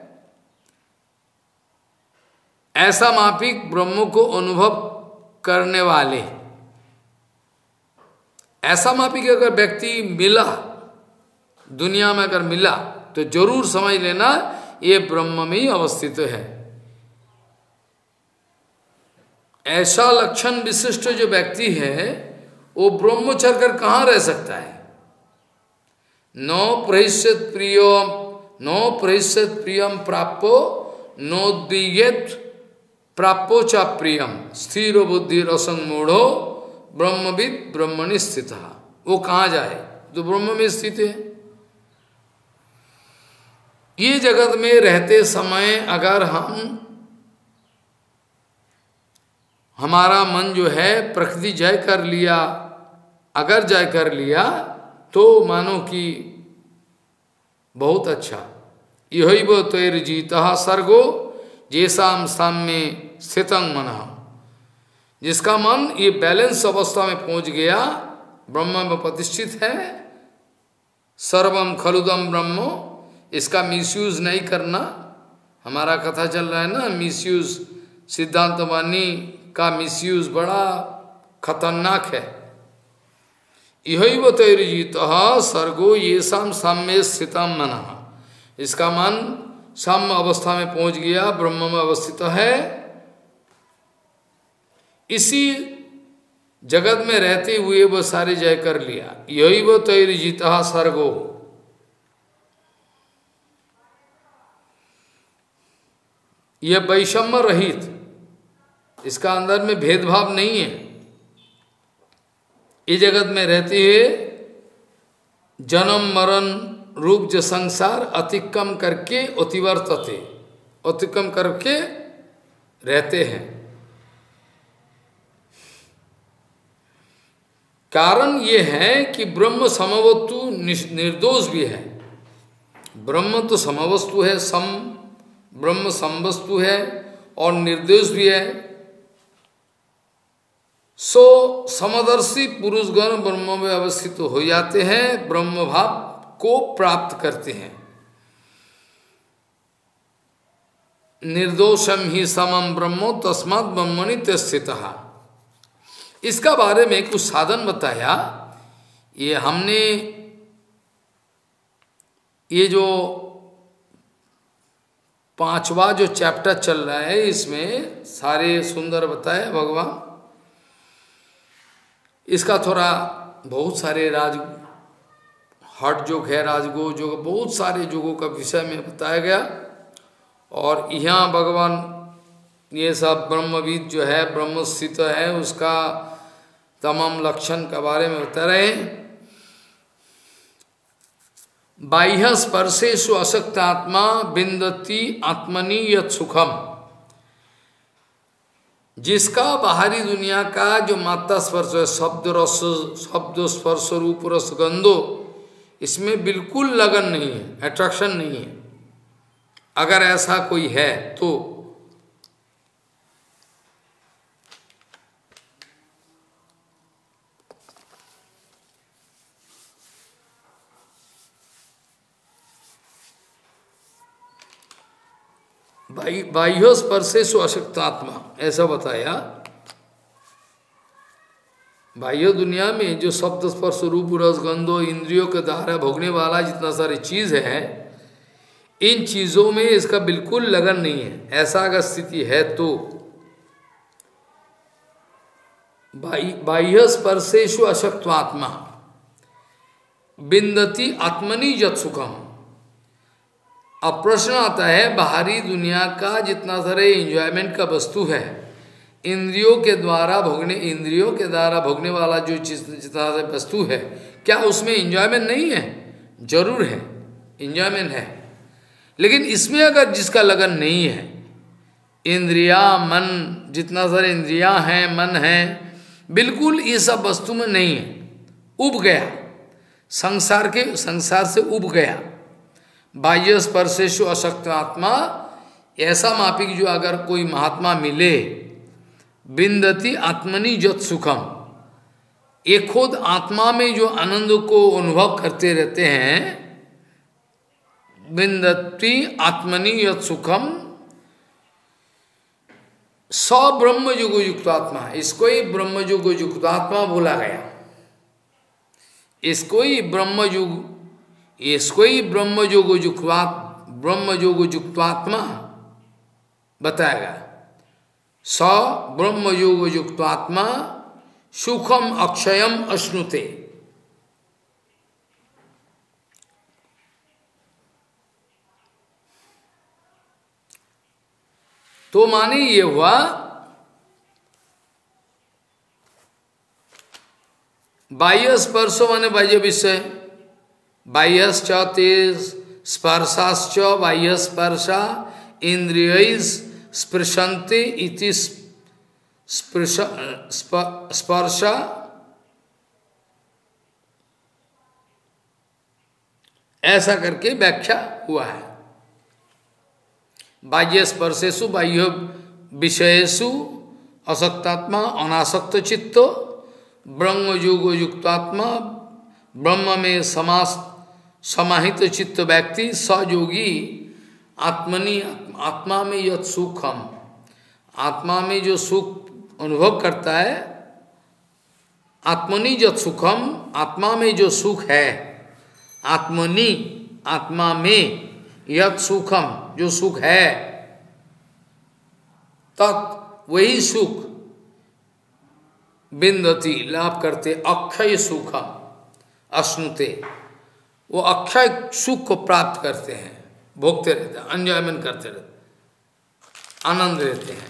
ऐसा मापिक ब्रह्म को अनुभव करने वाले। ऐसा मापिक अगर व्यक्ति मिला, दुनिया में अगर मिला, तो जरूर समझ लेना ये ब्रह्म में ही अवस्थित है। ऐसा लक्षण विशिष्ट जो व्यक्ति है वो ब्रह्म चलकर कहाँ रह सकता है। नो प्रहिष्यत प्रियम प्राप्यो नोद्विगेत प्राप्यो च प्रियम स्थिर बुद्धि रसंग मूढ़ो ब्रह्मविद ब्रह्मणि स्थित। वो कहाँ जाए जो ब्रह्म में स्थित है। ये जगत में रहते समय अगर हमारा मन जो है प्रकृति जय कर लिया, अगर जय कर लिया तो मानो कि बहुत अच्छा। यही वो तैर्जीता सर्गो जैसाम साम्य स्थितं मनः। जिसका मन ये बैलेंस अवस्था में पहुंच गया, ब्रह्म में प्रतिष्ठित है, सर्वम खलुदम ब्रह्मो, इसका मिसयूज नहीं करना। हमारा कथा चल रहा है ना, मिसयूज, सिद्धांत वाणी का मिसयूज बड़ा खतरनाक है। यही वो तैर्जीतः सर्गो येषाम साम्य स्थितम मनः। इसका मन साम्य अवस्था में पहुंच गया, ब्रह्म में अवस्थित है। इसी जगत में रहते हुए वो सारे जय कर लिया। यही वो तैर्जीतः सर्गो, यह वैषम्य रहित, इसका अंदर में भेदभाव नहीं है। इस जगत में रहते हुए जन्म मरण रूप जो संसार अतिक्रम करके अतिवर्तते, अतिक्रम करके रहते हैं। कारण ये है कि ब्रह्म समवस्तु निर्दोष भी है। ब्रह्म तो समवस्तु है, ब्रह्म समवस्तु है और निर्दोष भी है। सो समदर्शी पुरुषगण ब्रह्म में अवस्थित हो जाते हैं, ब्रह्म भाव को प्राप्त करते हैं। निर्दोषम ही समम ब्रह्मो तस्मात् ब्रह्मणि स्थितः। इसका बारे में कुछ साधन बताया। ये हमने ये जो 5वां जो चैप्टर चल रहा है इसमें सारे सुंदर बताए भगवान। इसका थोड़ा बहुत सारे हट जोग है, राजयोग जोग, बहुत सारे जोगों का विषय में बताया गया। और यहाँ भगवान ये सब ब्रह्मविद जो है, ब्रह्मस्थित है, उसका तमाम लक्षण के बारे में बता रहे हैं। बाह्य स्पर्शेषु असक्त आत्मा विन्दति आत्मनि यत् सुखम। जिसका बाहरी दुनिया का जो मात्रा स्पर्श है, शब्द स्पर्श रूप रस गंधो, इसमें बिल्कुल लगन नहीं है, अट्रैक्शन नहीं है। अगर ऐसा कोई है तो बाह्य स्पर्शेषु अशक्त आत्मा, ऐसा बताया। बाह्य दुनिया में जो शब्द स्पर्श रूप रस गंधो इंद्रियों के द्वारा भोगने वाला जितना सारी चीज है, इन चीजों में इसका बिल्कुल लगन नहीं है। ऐसा अगर स्थिति है तो बाह्य स्पर्शेषु अशक्त आत्मा विन्दति आत्मनि यत् सुखम। अब प्रश्न आता है, बाहरी दुनिया का जितना सारे एंजॉयमेंट का वस्तु है, इंद्रियों के द्वारा भोगने वाला जो जितना वस्तु है, क्या उसमें एंजॉयमेंट नहीं है? जरूर है, एंजॉयमेंट है। लेकिन इसमें अगर जिसका लगन नहीं है, इंद्रिया मन, जितना सारे इंद्रियां हैं, मन है, बिल्कुल ये सब वस्तु में नहीं है, उब गया, संसार से उब गया। बाह्य स्पर्शेषु अशक्त आत्मा, ऐसा मापिक जो अगर कोई महात्मा मिले, बिंदति आत्मनि जत सुखम, ये खुद आत्मा में जो आनंद को अनुभव करते रहते हैं, बिंदति आत्मनि यत सुखम, स ब्रह्म युगो युक्त आत्मा, इसको ही ब्रह्म युगो युक्त आत्मा बोला गया। इसको ही ब्रह्म युगो युक्त आत्मा बताएगा। स ब्रह्म युगो युक्त आत्मा सुखम अक्षयम अश्नुते। तो माने ये हुआ बाह्य स्पर्शो माने बाह्य विषय, बाह्यश्च ते स्पर्शाश्च बाह्य स्पर्शा इंद्रियैः स्पृशन्ते इति स्पर्श, ऐसा करके व्याख्या हुआ है। बाह्य स्पर्शेषु बाह्य विषयेषु असक्तात्मा अनासक्त चित्तो, ब्रह्म युगो युक्तात्मा, ब्रह्म में समाहित चित्त व्यक्ति, सयोगी आत्मनि, आत्मा में यत सुखम, आत्मा में जो सुख अनुभव करता है, आत्मनि यत सुखम, आत्मा में जो सुख है, आत्मनि आत्मा में, यत सुखम जो सुख है, तत् वही सुख, बिंदति लाभ करते, अक्षय सुखम अश्नुते, वो अक्षय सुख को प्राप्त करते हैं, भोगते रहते हैं, एंजॉयमेंट करते रहते, आनंद लेते हैं।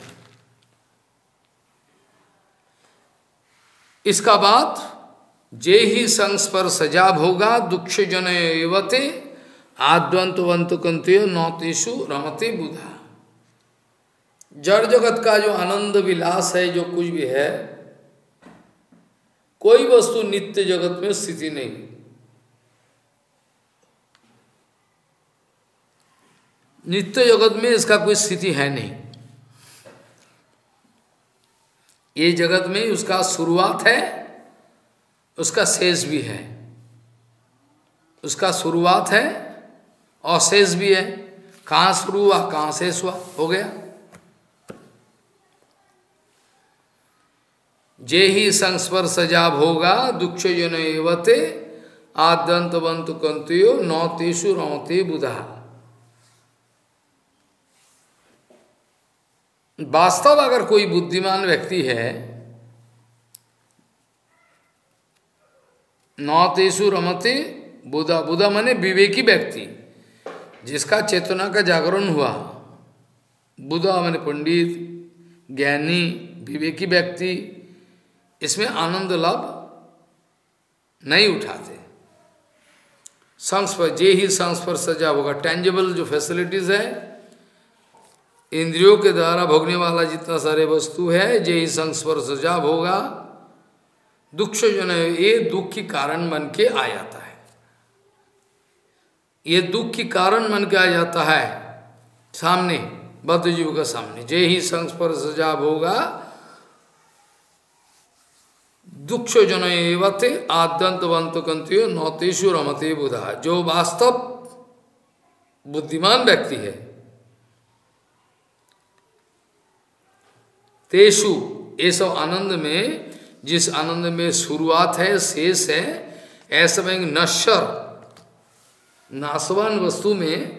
इसका बाद जे ही संस्पर्शजा भोगा दुख जन एवते आद्वंतवंत कंत्य नौतेषु रमते बुधा। जड़ जगत का जो आनंद विलास है, जो कुछ भी है, कोई वस्तु नित्य जगत में स्थिति नहीं। नित्य जगत में इसका कोई स्थिति है नहीं। ये जगत में उसका शुरुआत है, उसका शेष भी है, उसका शुरुआत है और शेष भी है। कहाँ शुरू हुआ, कहाँ शेष हुआ, हो गया। जे ही संस्पर्शजा भोगा दुख जन एवते आद्यंतवंत कंत्यो नौतेषु रमते बुधा। वास्तव अगर कोई बुद्धिमान व्यक्ति है, नौतेषु रमते बुधा, बुधा माने विवेकी व्यक्ति, जिसका चेतना का जागरण हुआ, बुधा माने पंडित, ज्ञानी, विवेकी व्यक्ति, इसमें आनंद लाभ नहीं उठाते। संस्पर्श, जे ही संस्पर्शजा होगा, टेंजिबल जो फैसिलिटीज है, इंद्रियों के द्वारा भोगने वाला जितना सारे वस्तु है, जे ही संस्पर्शजा होगा दुख जन, ये दुख की कारण बन के आ जाता है। ये दुख की कारण बन के आ जाता है सामने, बद्ध जीव का सामने। जे ही संस्पर्शजा होगा दुख जन एवते आद्यंतवंत कंत्यो नौतेषु रमते बुधा। जो वास्तव बुद्धिमान व्यक्ति है, तेषु, ये सब आनंद में, जिस आनंद में शुरुआत है, शेष है, ऐसा में नश्वर नाशवान वस्तु में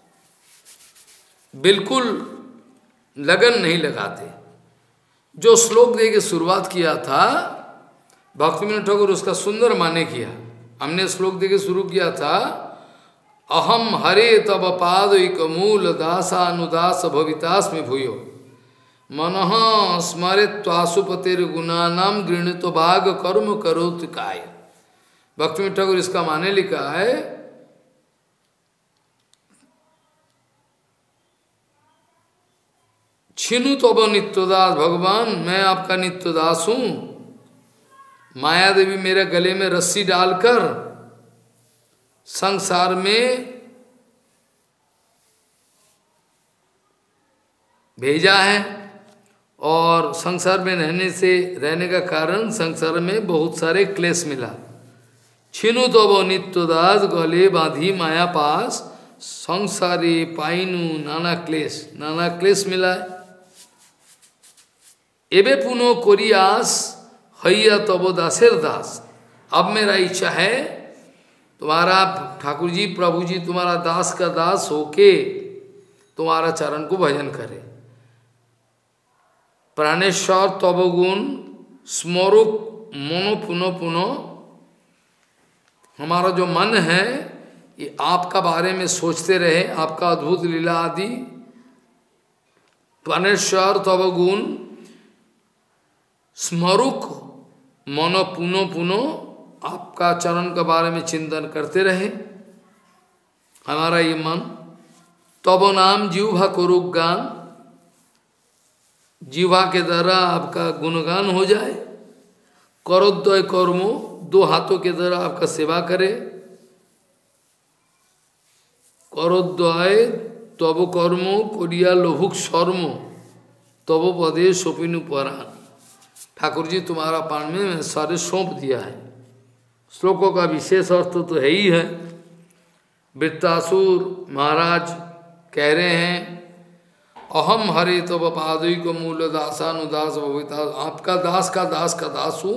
बिल्कुल लगन नहीं लगाते। जो श्लोक दे के शुरुआत किया था भक्तिविनोद ठाकुर, उसका सुंदर माने किया। हमने श्लोक दे के शुरू किया था, अहम हरे तब पादैक मूल दासानुदास भवितास्मि भूयो मनः स्मरेत्वासुपतिर गुणानाम गृणीतो भाग कर्म करोति काय। भक्तिविनोद ठाकुर इसका माने लिखा है, छिनु तब नित्यदास भगवान, मैं आपका नित्यदास हूं, माया देवी मेरे गले में रस्सी डालकर संसार में भेजा है, और संसार में रहने का कारण संसार में बहुत सारे क्लेश मिला। छिनु तब नित्य दास गले बांधी माया पास, संसारे पाइनु नाना क्लेश मिला है। एबे पुनो कोरियास हैया तब दासेर दास। अब मेरा इच्छा है तुम्हारा ठाकुर जी प्रभु जी तुम्हारा दास का दास होके तुम्हारा चरण को भजन करे। प्राणेश्वर तब गुण स्मरुक मनो पुनो पुनो। हमारा जो मन है ये आपका बारे में सोचते रहे, आपका अद्भुत लीला आदि। प्राणेश्वर तब गुण स्मरुक मनो पुनो पुनो, आपका चरण के बारे में चिंतन करते रहे हमारा ये मन। तब नाम जीवा करुक गान, जीवा के द्वारा आपका गुणगान हो जाए। करोद्वय कर्मो, दो हाथों के द्वारा आपका सेवा करे। करोद्वय तब कर्मो कोरिया लोभुक शर्मो, तब पदे सोपिनु परान। ठाकुर जी तुम्हारा पान में मैंने सारे सौंप दिया है। श्लोकों का विशेष अर्थ तो है ही है। वृत्तासुर महाराज कह रहे हैं अहम हरे तब पादुई को मूल दासानुदास भविता। आपका दास का दास हूँ,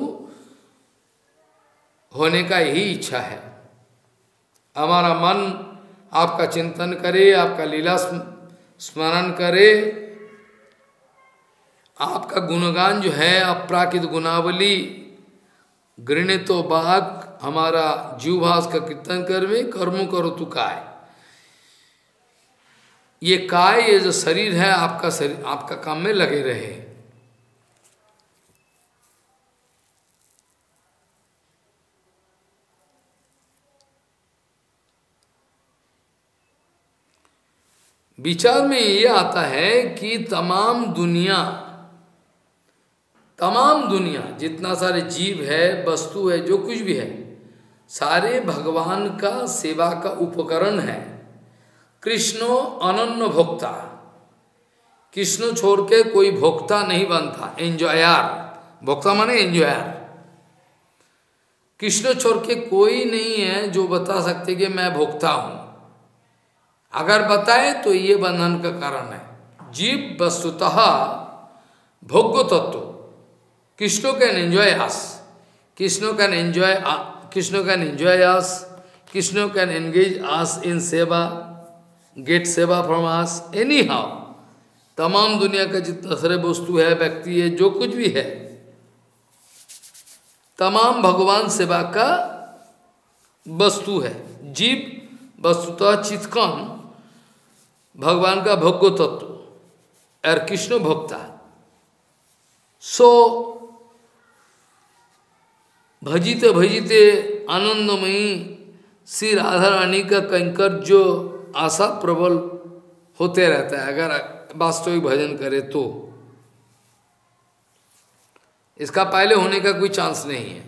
होने का यही इच्छा है। हमारा मन आपका चिंतन करे, आपका लीला स्मरण करे, आपका गुणगान जो है अपराकित गुणावली गृणितो बाक, हमारा जीवभास का कीर्तन कर में कर्म करो तू काय। ये काय, ये जो शरीर है आपका शरीर, आपका काम में लगे रहे। विचार में ये आता है कि तमाम दुनिया जितना सारे जीव है, वस्तु है, जो कुछ भी है, सारे भगवान का सेवा का उपकरण है। कृष्णो अनन्य भोक्ता, कृष्ण छोड़ के कोई भोक्ता नहीं बनता। एंजॉयर, भोक्ता माने एंजॉयर। कृष्ण छोड़ के कोई नहीं है जो बता सकते कि मैं भोक्ता हूं। अगर बताए तो ये बंधन का कारण है। जीव वस्तुतः भोग्य तत्व। Krishna can enjoy us. Krishna can enjoy us. Krishna can engage us in seva, get seva from us. Anyhow, तमाम दुनिया का जितना सारे वस्तु है, व्यक्ति है, जो कुछ भी है, तमाम भगवान सेवा का वस्तु है। जीव वस्तुतः चित्कन भगवान का भोग्य तत्व और कृष्ण भोक्ता। सो भजिते भजिते आनंदमयी श्री राधा रानी का कंकर जो आशा प्रबल होते रहता है अगर वास्तविक भजन करे तो। इसका पहले होने का कोई चांस नहीं है।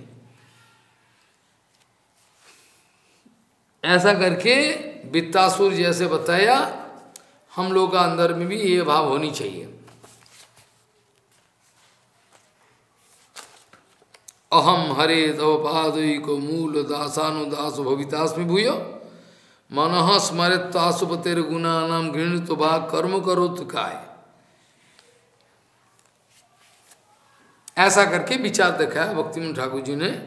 ऐसा करके वित्तासुर जैसे बताया, हम लोग का अंदर में भी ये भाव होनी चाहिए। अहम हरे तव पादुई को मूल दासानुदास भवितास्मि भूयो मनः स्मरितासुपतेर गुणानाम घृणित भाग कर्म करो तो काय। ऐसा करके विचार देखा है भक्तिमन ठाकुर जी ने।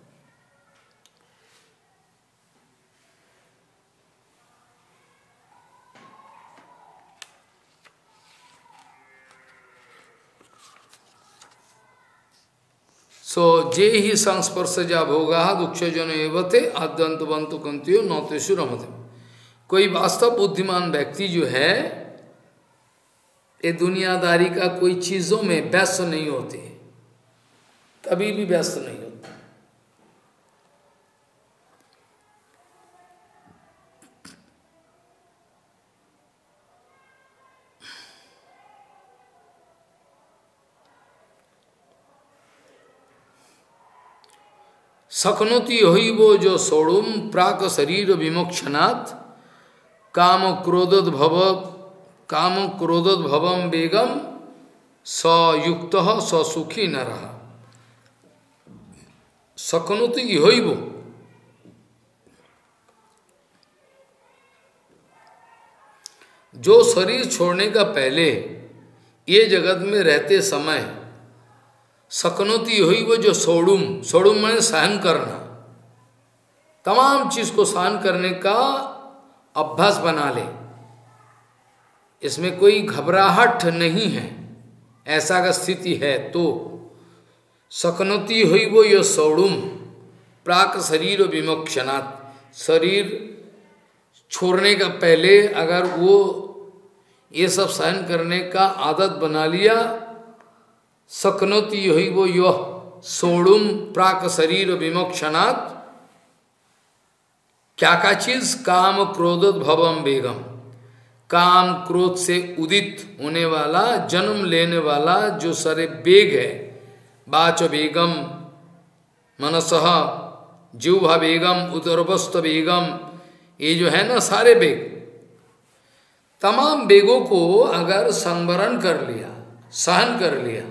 सो जे ही संस्पर्श जा भोगा दुक्ष जन एवते आद्यंत बंतु कंतियो नौतेषु रमते। कोई वास्तव बुद्धिमान व्यक्ति जो है ये दुनियादारी का कोई चीजों में व्यस्त नहीं होते, कभी भी व्यस्त नहीं होते। शक्नोति यही वो जो सोड़ुम प्राक शरीर विमोक्षणात् काम क्रोधोद्भवम बेगम सयुक्त ससुखी न रहा। शक्नोति यही वो, जो शरीर छोड़ने का पहले ये जगत में रहते समय शक्नोति यही वो जो सोड़ुम, सोड़ुम माने सहन करना, तमाम चीज को सहन करने का अभ्यास बना ले, इसमें कोई घबराहट नहीं है, ऐसा अगर स्थिति है तो शक्नोति हुई वो यो सोड़ुम प्राक शरीर विमोक्षणात्, शरीर छोड़ने का पहले अगर वो ये सब सहन करने का आदत बना लिया, शक्नोति हुई वो यो सोड़ुम प्राक शरीर विमोक्षणात्, क्या का चीज, काम क्रोधोद्भवम बेगम, काम क्रोध से उदित होने वाला, जन्म लेने वाला जो सारे बेग है, वाच बेगम, मनसह, जिह्वा बेगम, उदरवस्त बेगम, ये जो है ना सारे बेग, तमाम बेगों को अगर संवरण कर लिया, सहन कर लिया,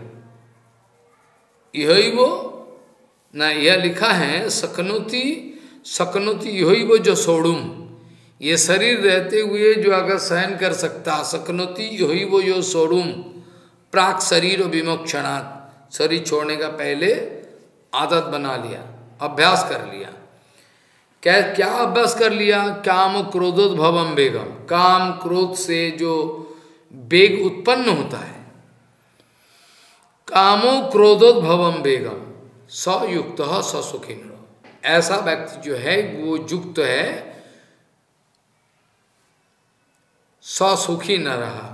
यही वो ना, यह लिखा है शक्नोति, शक्नोति यही वो जो सोड़ुम, ये शरीर रहते हुए जो अगर सहन कर सकता, शक्नोति यही वो जो सोड़ुम प्राक शरीर विमोक्षणात्, शरीर छोड़ने का पहले आदत बना लिया, अभ्यास कर लिया। क्या क्या अभ्यास कर लिया, काम क्रोधोद्भवम बेगम, काम क्रोध से जो बेग उत्पन्न होता है, कामो क्रोधोद्भवम बेगम सयुक्त ससुखी, ऐसा व्यक्ति जो है वो युक्त है, ससुखी न रहा।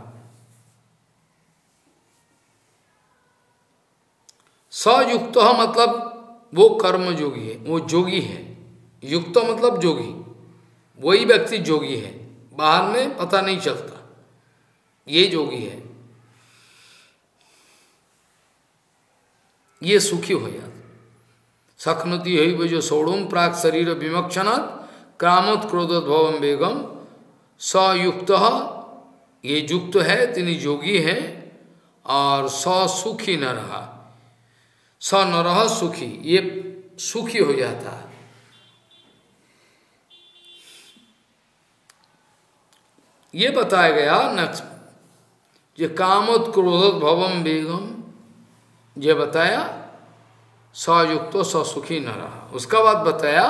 सयुक्त मतलब वो कर्म जोगी है, वो जोगी है, युक्त मतलब जोगी, वही व्यक्ति जोगी है, बाहर में पता नहीं चलता, ये जोगी है, ये सुखी हो जाता। शक्नोति यही वो जो सोड़ुम प्राक शरीर विमोक्षणात् कामोत् क्रोधोद्भवम बेगम सयुक्त, ये युक्त है, तिनी जोगी है, और सुखी न रहा, स न रहा सुखी, ये सुखी हो जाता है। ये बताया गया नेक्स्ट, ये कामोत् क्रोधोद्भवम बेगम, ये बताया सयुक्तो ससुखी न रहा। उसका बाद बताया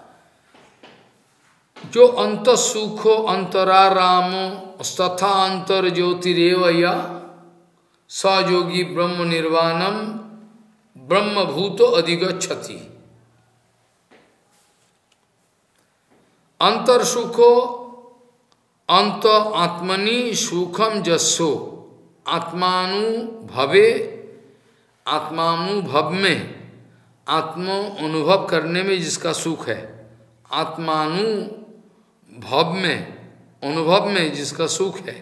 जो अंत सुखो अंतरारामो तथा अंतर ज्योतिरेव या सयोगी ब्रह्म निर्वाणम ब्रह्मभूतो अधिगच्छति। अंतर सुखो अंत आत्मनि सुखम जस्सो, आत्मानुभवे, आत्मानुभव में, आत्म अनुभव करने में जिसका सुख है, आत्मानुभव में, अनुभव में जिसका सुख है,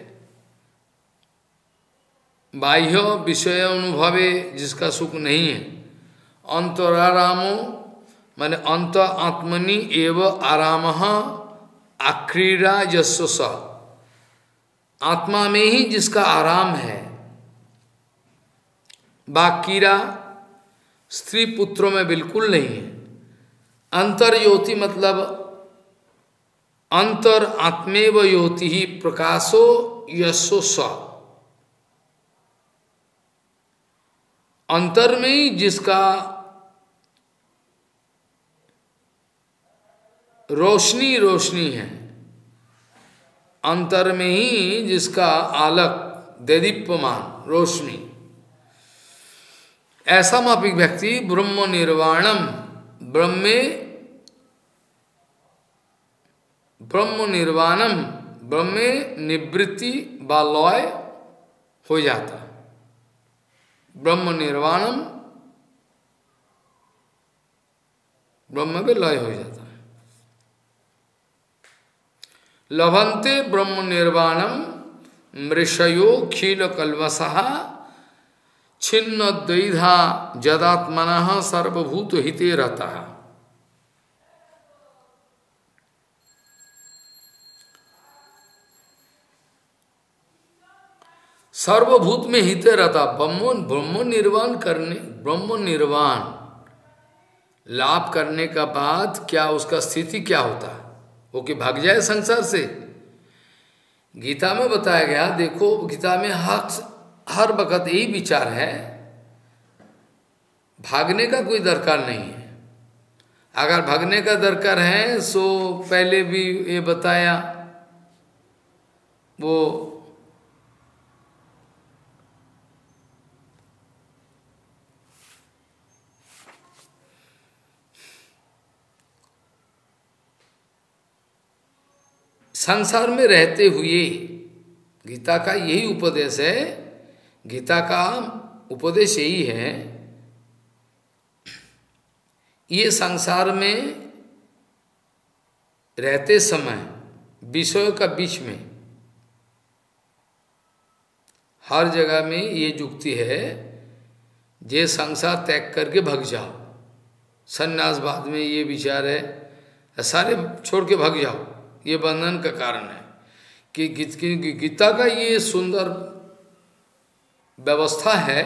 बाह्य विषय अनुभवे जिसका सुख नहीं है, अंतरारामो माने अंत आत्मनि एव आरामः आक्रीड़ा जस्सो स, आत्मा में ही जिसका आराम है, बाकीरा स्त्री पुत्रों में बिल्कुल नहीं है। अंतर योति मतलब अंतर आत्मेव योति ही प्रकाशो यशो स, अंतर में ही जिसका रोशनी रोशनी है, अंतर में ही जिसका आलक देदीप्यमान रोशनी, ऐसा मापिक व्यक्ति ब्रह्म निर्वाणम, ब्रह्म निर्वाणम, ब्रह्म में निवृत्ति व लय हो जाता, ब्रह्म निर्वाणम, ब्रह्म में लय हो जाता है। लभन्ते ब्रह्म निर्वाणम मृषयो खील कल्वसः छिन्न द्वैधा जदात्मनः सर्वभूत हिते रहता। सर्वभूत में हिते रहता। ब्रह्म निर्वाण करने, ब्रह्म निर्वाण लाभ करने का बाद क्या उसका स्थिति क्या होता है? वो कि भाग जाए संसार से। गीता में बताया गया, देखो गीता में हर वक्त यही विचार है, भागने का कोई दरकार नहीं है। अगर भागने का दरकार है सो पहले भी ये बताया, वो संसार में रहते हुए, गीता का यही उपदेश है, गीता का उपदेश यही है, ये संसार में रहते समय विषयों का बीच में हर जगह में ये युक्ति है, जे संसार त्याग करके भग जाओ। संन्यासवाद में ये विचार है, सारे छोड़ के भग जाओ, ये बंधन का कारण है। कि गीता का ये सुंदर व्यवस्था है,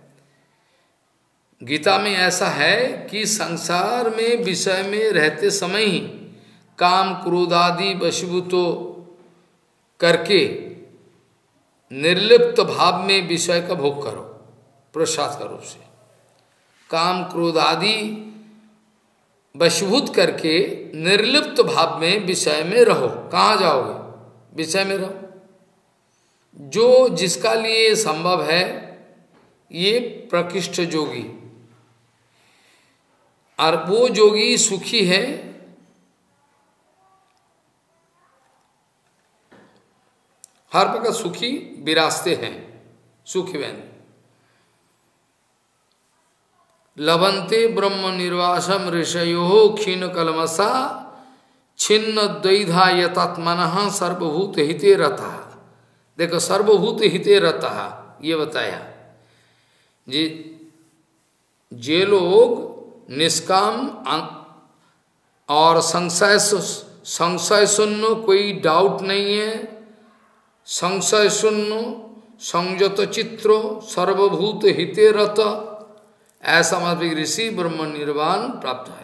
गीता में ऐसा है कि संसार में विषय में रहते समय ही काम क्रोध आदि वशीभूतो करके निर्लिप्त भाव में विषय का भोग करो, प्रसाद का रूप से। काम क्रोध आदि वशीभूत करके निर्लिप्त भाव में विषय में रहो। कहाँ जाओगे? विषय में रहो। जो जिसका लिए संभव है, ये प्रकृष्ट जोगी, और वो जोगी सुखी है। हर प्रकार सुखी विरासते हैं, सुखी बहन। लभंते ब्रह्म निर्वासम ऋषयो क्षीण कलमसा छिन्न द्वैधा यतात्मन सर्वभूत हिते रता। देखो, सर्वभूत हिते रता ये बताया जी। जे लोग निष्काम और संशय शून्य, कोई डाउट नहीं है, संशय शून्य संयत चित्रो सर्वभूत हिते रत, ऐसा मात्रिक ऋषि ब्रह्म निर्वाण प्राप्त है।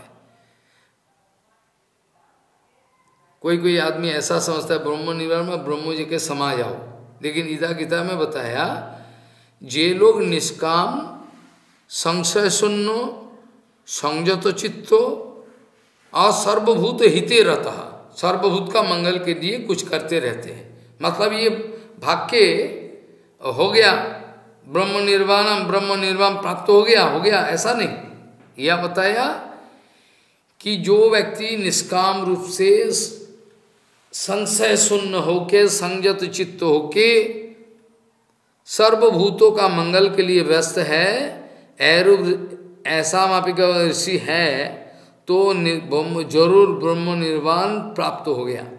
कोई आदमी ऐसा समझता है ब्रह्म निर्वाण में ब्रह्म जी के समा जाओ, लेकिन गीता में बताया जे लोग निष्काम संशय शून्य संयत चित्तो और सर्वभूत हिते रहता, सर्वभूत का मंगल के लिए कुछ करते रहते हैं। मतलब ये भाग के हो गया, ब्रह्म निर्वाण प्राप्त हो गया, ऐसा नहीं। यह बताया कि जो व्यक्ति निष्काम रूप से संशय शून्य होके संयत चित्त होके सर्वभूतों का मंगल के लिए व्यस्त है, ऐसा मापिक ऋषि है, तो जरूर ब्रह्म निर्वाण प्राप्त हो गया,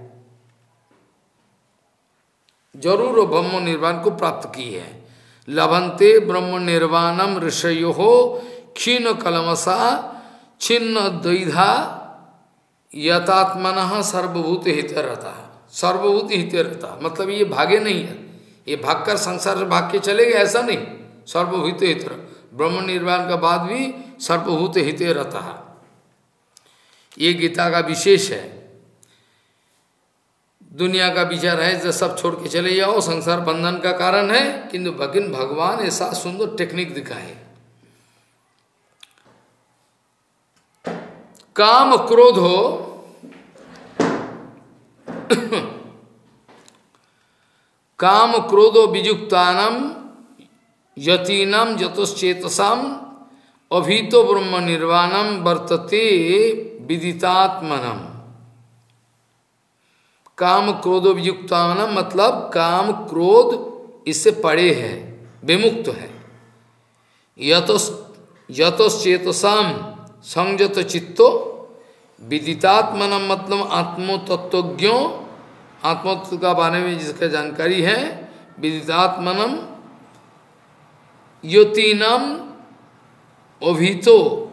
जरूर ब्रह्म निर्वाण को प्राप्त की है। लभंते ब्रह्म निर्वाणम ऋषयो क्षीण कलमसा छिन्न द्वैधा यतात्मन सर्वभूत हित रहता। सर्वभूत हित रहता मतलब ये भागे नहीं है, ये भागकर संसार से भाग के चले गए, ऐसा नहीं। सर्वभूत हित, ब्रह्म निर्वाण का बाद भी सर्वभूत हित रहता है। ये गीता का विशेष है। दुनिया का विचार है जो सब छोड़ के चले जाओ, संसार बंधन का कारण है, किंतु भगवान ऐसा सुंदर टेक्निक दिखाए। काम क्रोध हो काम क्रोधो विजुक्तानम यतीनम जतश्चेतसाम अभीतो ब्रह्म निर्वाणम वर्तते विदितात्मनम। काम क्रोधो वियुक्तानम मतलब काम क्रोध इससे परे है, विमुक्त है। यतश्चेतसाम संयत चित्तो विदितात्मनम मतलब आत्मतत्वज्ञों, आत्मतत्व का बारे में जिसका जानकारी है, विदितात्मनम योतीनम अभीतो,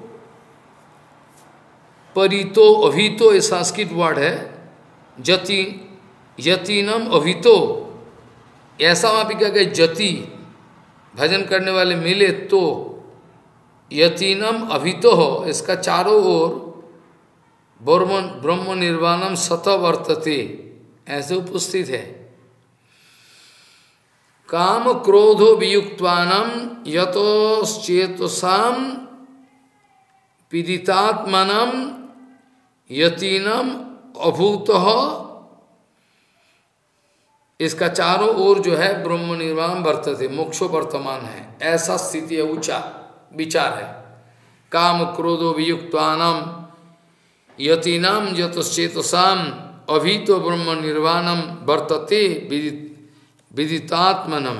परितो अभीतो ये संस्कृत वर्ड है, यतीनम अभीतो ऐसा वहां भी क्या गए, जति भजन करने वाले मिले तो यतीनम अभितो हो, इसका चारों ओर ब्रह्म निर्वाणम सत वर्तते, ऐसे उपस्थित है। काम क्रोधो वियुक्तानम यतोश्चेतसाम पीड़ितात्मनम यतीनम अभूत, इसका चारों ओर जो है ब्रह्म निर्वाण वर्तते, मोक्षो वर्तमान है, ऐसा स्थिति है, ऊंचा विचार है। काम क्रोधो वियुक्तानम यतीनाम यतश्चेतसाम अभीतो ब्रह्म निर्वाणम वर्तते विदितात्मनम।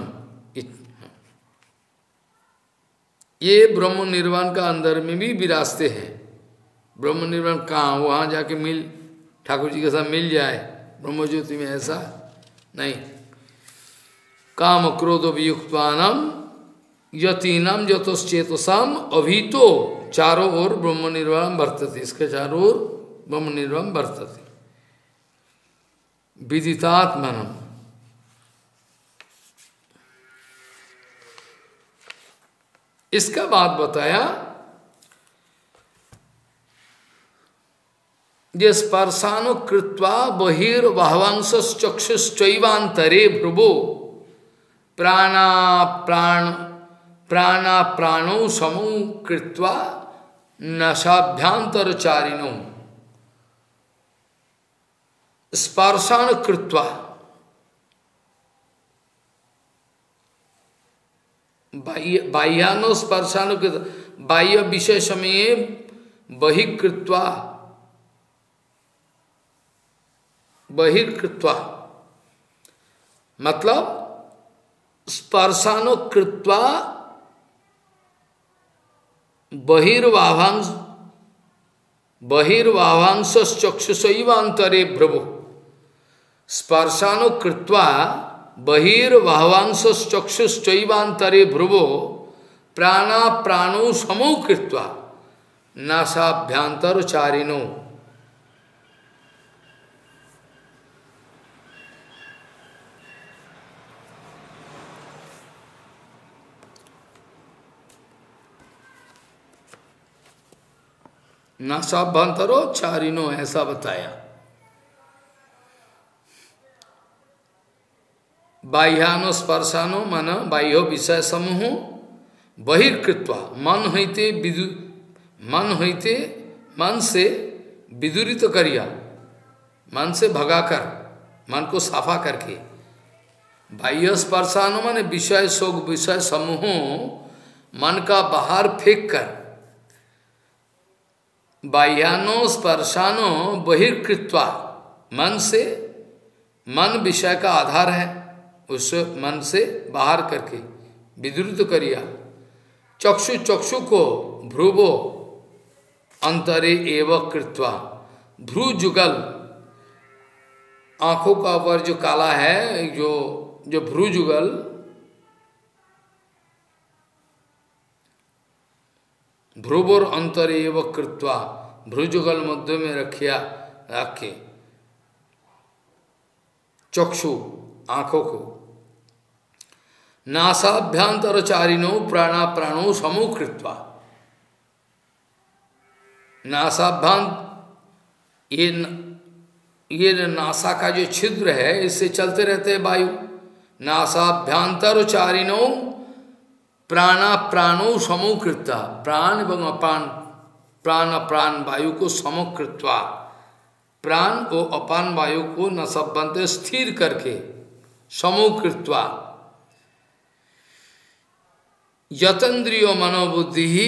ये ब्रह्म निर्वाण का अंदर में भी विराजते हैं। ब्रह्म निर्वाण कहाँ, वहाँ जाके मिल ठाकुर जी के साथ मिल जाए ब्रह्म ज्योति में, ऐसा नहीं। काम क्रोध वियुक्तानम यतीनाम यतश्चेतसाम अभीतो, चारों ओर ब्रह्म निर्वाण वर्तते, इसके चारों ओर ब्रह्म निर्वाण वर्तते विदितात्मनम। इसका बात बताया, ये स्पर्शानु कृत्वा बहिर्वाहवांश चक्षुश्चैवांतरे भ्रुवो प्राणा प्राणो समू कृत्वा नशाभ्यांतरचारिणो। स्पर्शानु कृत्वा, बाह्यानो स्पर्शानु, बाह्य विषय समय बहिकृत्वा, बहिर्कृत्वा मतलब स्पर्शानो कृत्वा बहिर्वाभांश चक्षुषैवांतरे भ्रवो। स्पर्शानो कृत्वा बहिर्वाभांश चक्षुश्चैवांतरे भ्रुवो प्राणा प्राणो समो कृत्वा नासाभ्यांतरचारिणो। नासाभ्यांतरो चारिणो, ऐसा बताया। बाह्यानो स्पर्शानो मन बाह्य विषय समूह बहिर्कृत्वा, मन से विदुरित करिया, मन से भगाकर, मन को साफा करके। बाह्य स्पर्शानो माने विषय शोक विषय समूह मन का बाहर फेंक कर, बाह्यानो स्पर्शानो बहिर्कृत्वा, मन से, मन विषय का आधार है, उस मन से बाहर करके विद्रुत करिया। चक्षु को भ्रुवो अंतरे एव कृत्वा, भ्रू जुगल, आंखों का ऊपर जो काला है, जो भ्रू जुगल, भ्रुवोर अंतरे एव कृत्वा, भ्रू जुगल मध्य में रखे चक्षु आंखों को। नासाभ्यांतरचारिणो प्राणा प्राणो समो कृत्वा, नासाभ्यांत, ये नासा का जो छिद्र है, इससे चलते रहते हैं वायु। नासाभ्यांतरचारिणो प्राणा प्राणो समो कृत्वा, प्राण एवं अपान, प्राण अपान वायु को समो कृत्वा, प्राण को अपान वायु को नसाभ्यंतर स्थिर करके समो कृत्वा। यतेन्द्रियो मनोबुद्धि ही,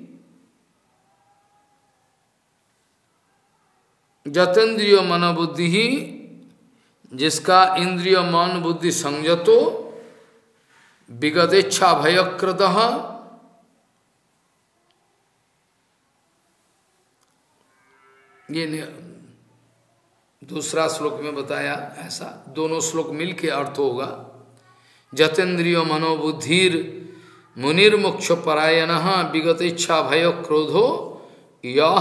यतेन्द्रियो मनोबुद्धि ही, जिसका इंद्रिय मन बुद्धि संयतो विगतेच्छा भयकृत, ये दूसरा श्लोक में बताया, ऐसा दोनों श्लोक मिलके अर्थ होगा। जतेन्द्रियो मनोबुद्धिर मुनिर्मोक्ष परायण विगतेच्छा भय क्रोधो यह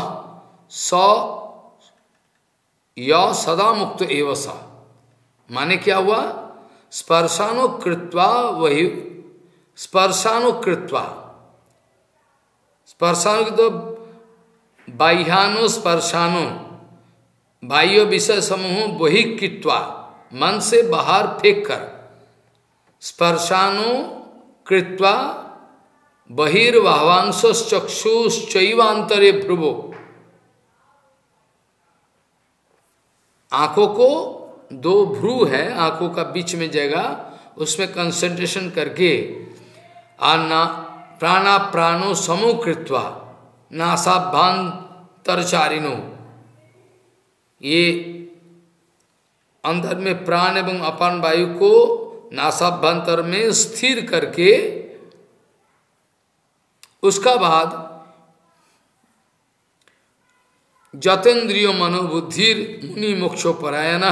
सदा मुक्त एव सा। माने क्या हुआ? स्पर्शानो कृत्वा वही स्पर्शानो कृत्वा स्पर्शानो तो बाह्यानो स्पर्शानो बाह्य विषय समूह वही कृत्वा मन से बाहर फेंक कर स्पर्शानो कृत्वा बहिर्भावांश चक्षुश्चैवांतरे भ्रुवो आंखों को दो भ्रू है आंखों का बीच में जगह उसमें कंसंट्रेशन करके आना प्राणा प्राणो समो कृत्वा नासाभ्यांतरचारिणो ये अंदर में प्राण एवं अपान वायु को नासाभ्यंतर में स्थिर करके उसका बाद जतेन्द्रियो मनोबुद्धिर मुनि मोक्षोपरायण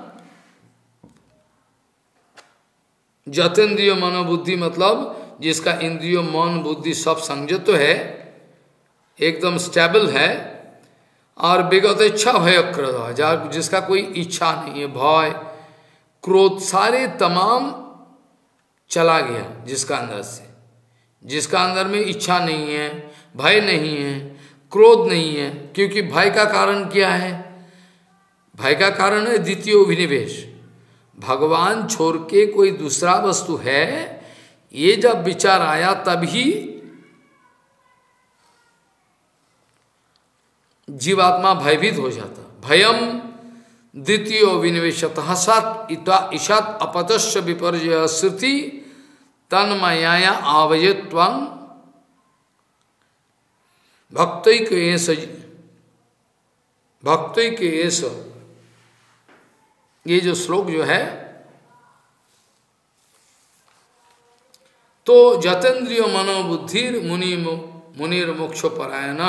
जतेन्द्रियो मनोबुद्धि मतलब जिसका इंद्रियो मन बुद्धि सब संयत तो है एकदम स्टेबल है और विगत इच्छा भय क्रोध जिसका कोई इच्छा नहीं है भय क्रोध सारे तमाम चला गया जिसका अंदर से जिसका अंदर में इच्छा नहीं है भय नहीं है क्रोध नहीं है क्योंकि भय का कारण क्या है भय का कारण है द्वितीय अभिनिवेश भगवान छोड़ के कोई दूसरा वस्तु है ये जब विचार आया तभी जीवात्मा भयभीत हो जाता भयम द्वितीय अभिनिवेशतः सत ईशात अपतस्य विपर्जय श्रुति तन्मयाया आवयत्वं भक्तैक एष ये जो श्लोक जो है तो जतेन्द्रिय मनोबुद्धिर मुनिर मोक्षोपरायण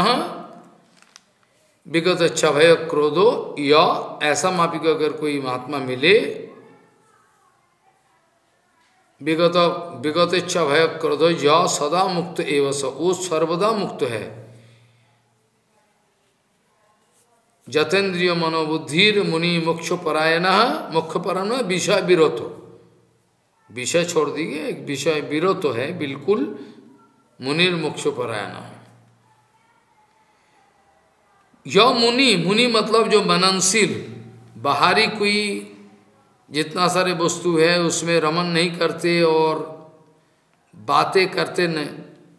विगत इच्छा भय क्रोधो या ऐसा मापी को अगर कोई महात्मा मिले विगत इच्छा भय क्रोधो या सदा मुक्त एवं स वो सर्वदा मुक्त है जतेन्द्रिय मनोबुद्धिर मुनि मोक्षोपरायण मोक्षपरायण विषय विरोतो विषय छोड़ दीजिए एक विषय विरोतो है बिल्कुल मुनिर मोक्षोपरायण यह मुनि मतलब जो मननशील बाहरी कोई जितना सारे वस्तु है उसमें रमन नहीं करते और बातें करते नहीं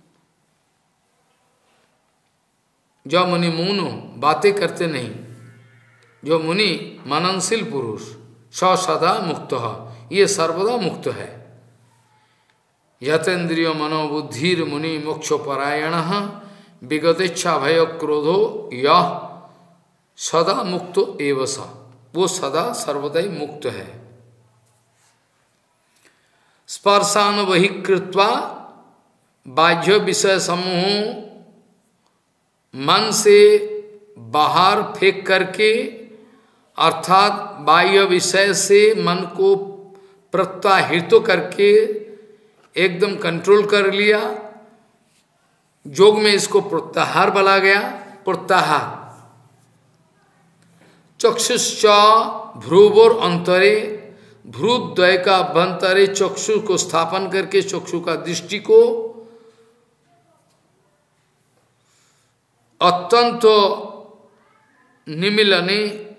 जो मुनि मुनो बातें करते नहीं जो मुनि मननशील पुरुष सदा मुक्त ये सर्वदा मुक्त है यतेन्द्रिय मनोबुद्धिर मुनि मोक्षोपरायण विगतेच्छा भय क्रोधो यह सदा मुक्त एव स वो सदा सर्वदा ही मुक्त है स्पर्शान वही कृत्वा बाह्य विषय समूह मन से बाहर फेंक करके अर्थात बाह्य विषय से मन को प्रत्याहित करके एकदम कंट्रोल कर लिया योग में इसको प्रत्याहार बोला गया प्रत्याहार चक्षुश्च भ्रुवोर अंतरे भ्रुद्वय का अभ्यंतरे चक्षु को स्थापन करके चक्षु का दृष्टि को अत्यंत निमिलने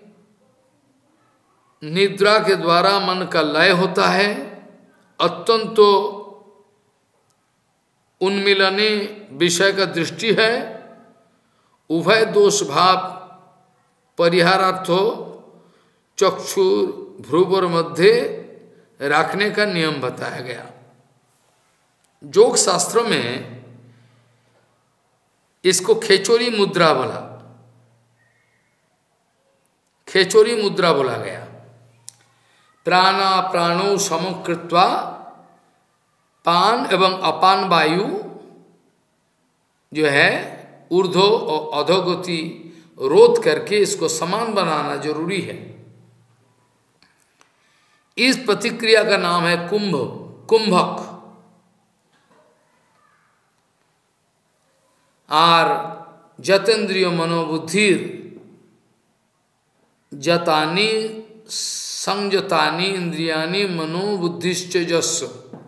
निद्रा के द्वारा मन का लय होता है अत्यंत उन्मिलने विषय का दृष्टि है उभय दोष भाव परिहारार्थो चक्षुर भ्रुवर मध्य रखने का नियम बताया गया योग शास्त्र में इसको खेचोरी मुद्रा बोला खेचोरी मुद्रा बोला गया प्राणा प्राणो समुकृत्वा पान एवं अपान वायु जो है ऊर्ध्व और अधोगति रोध करके इसको समान बनाना जरूरी है इस प्रतिक्रिया का नाम है कुंभक और जतेन्द्रिय मनोबुद्धिर जतानी संयतानि इंद्रियानि मनो बुद्धिश्च जस्व,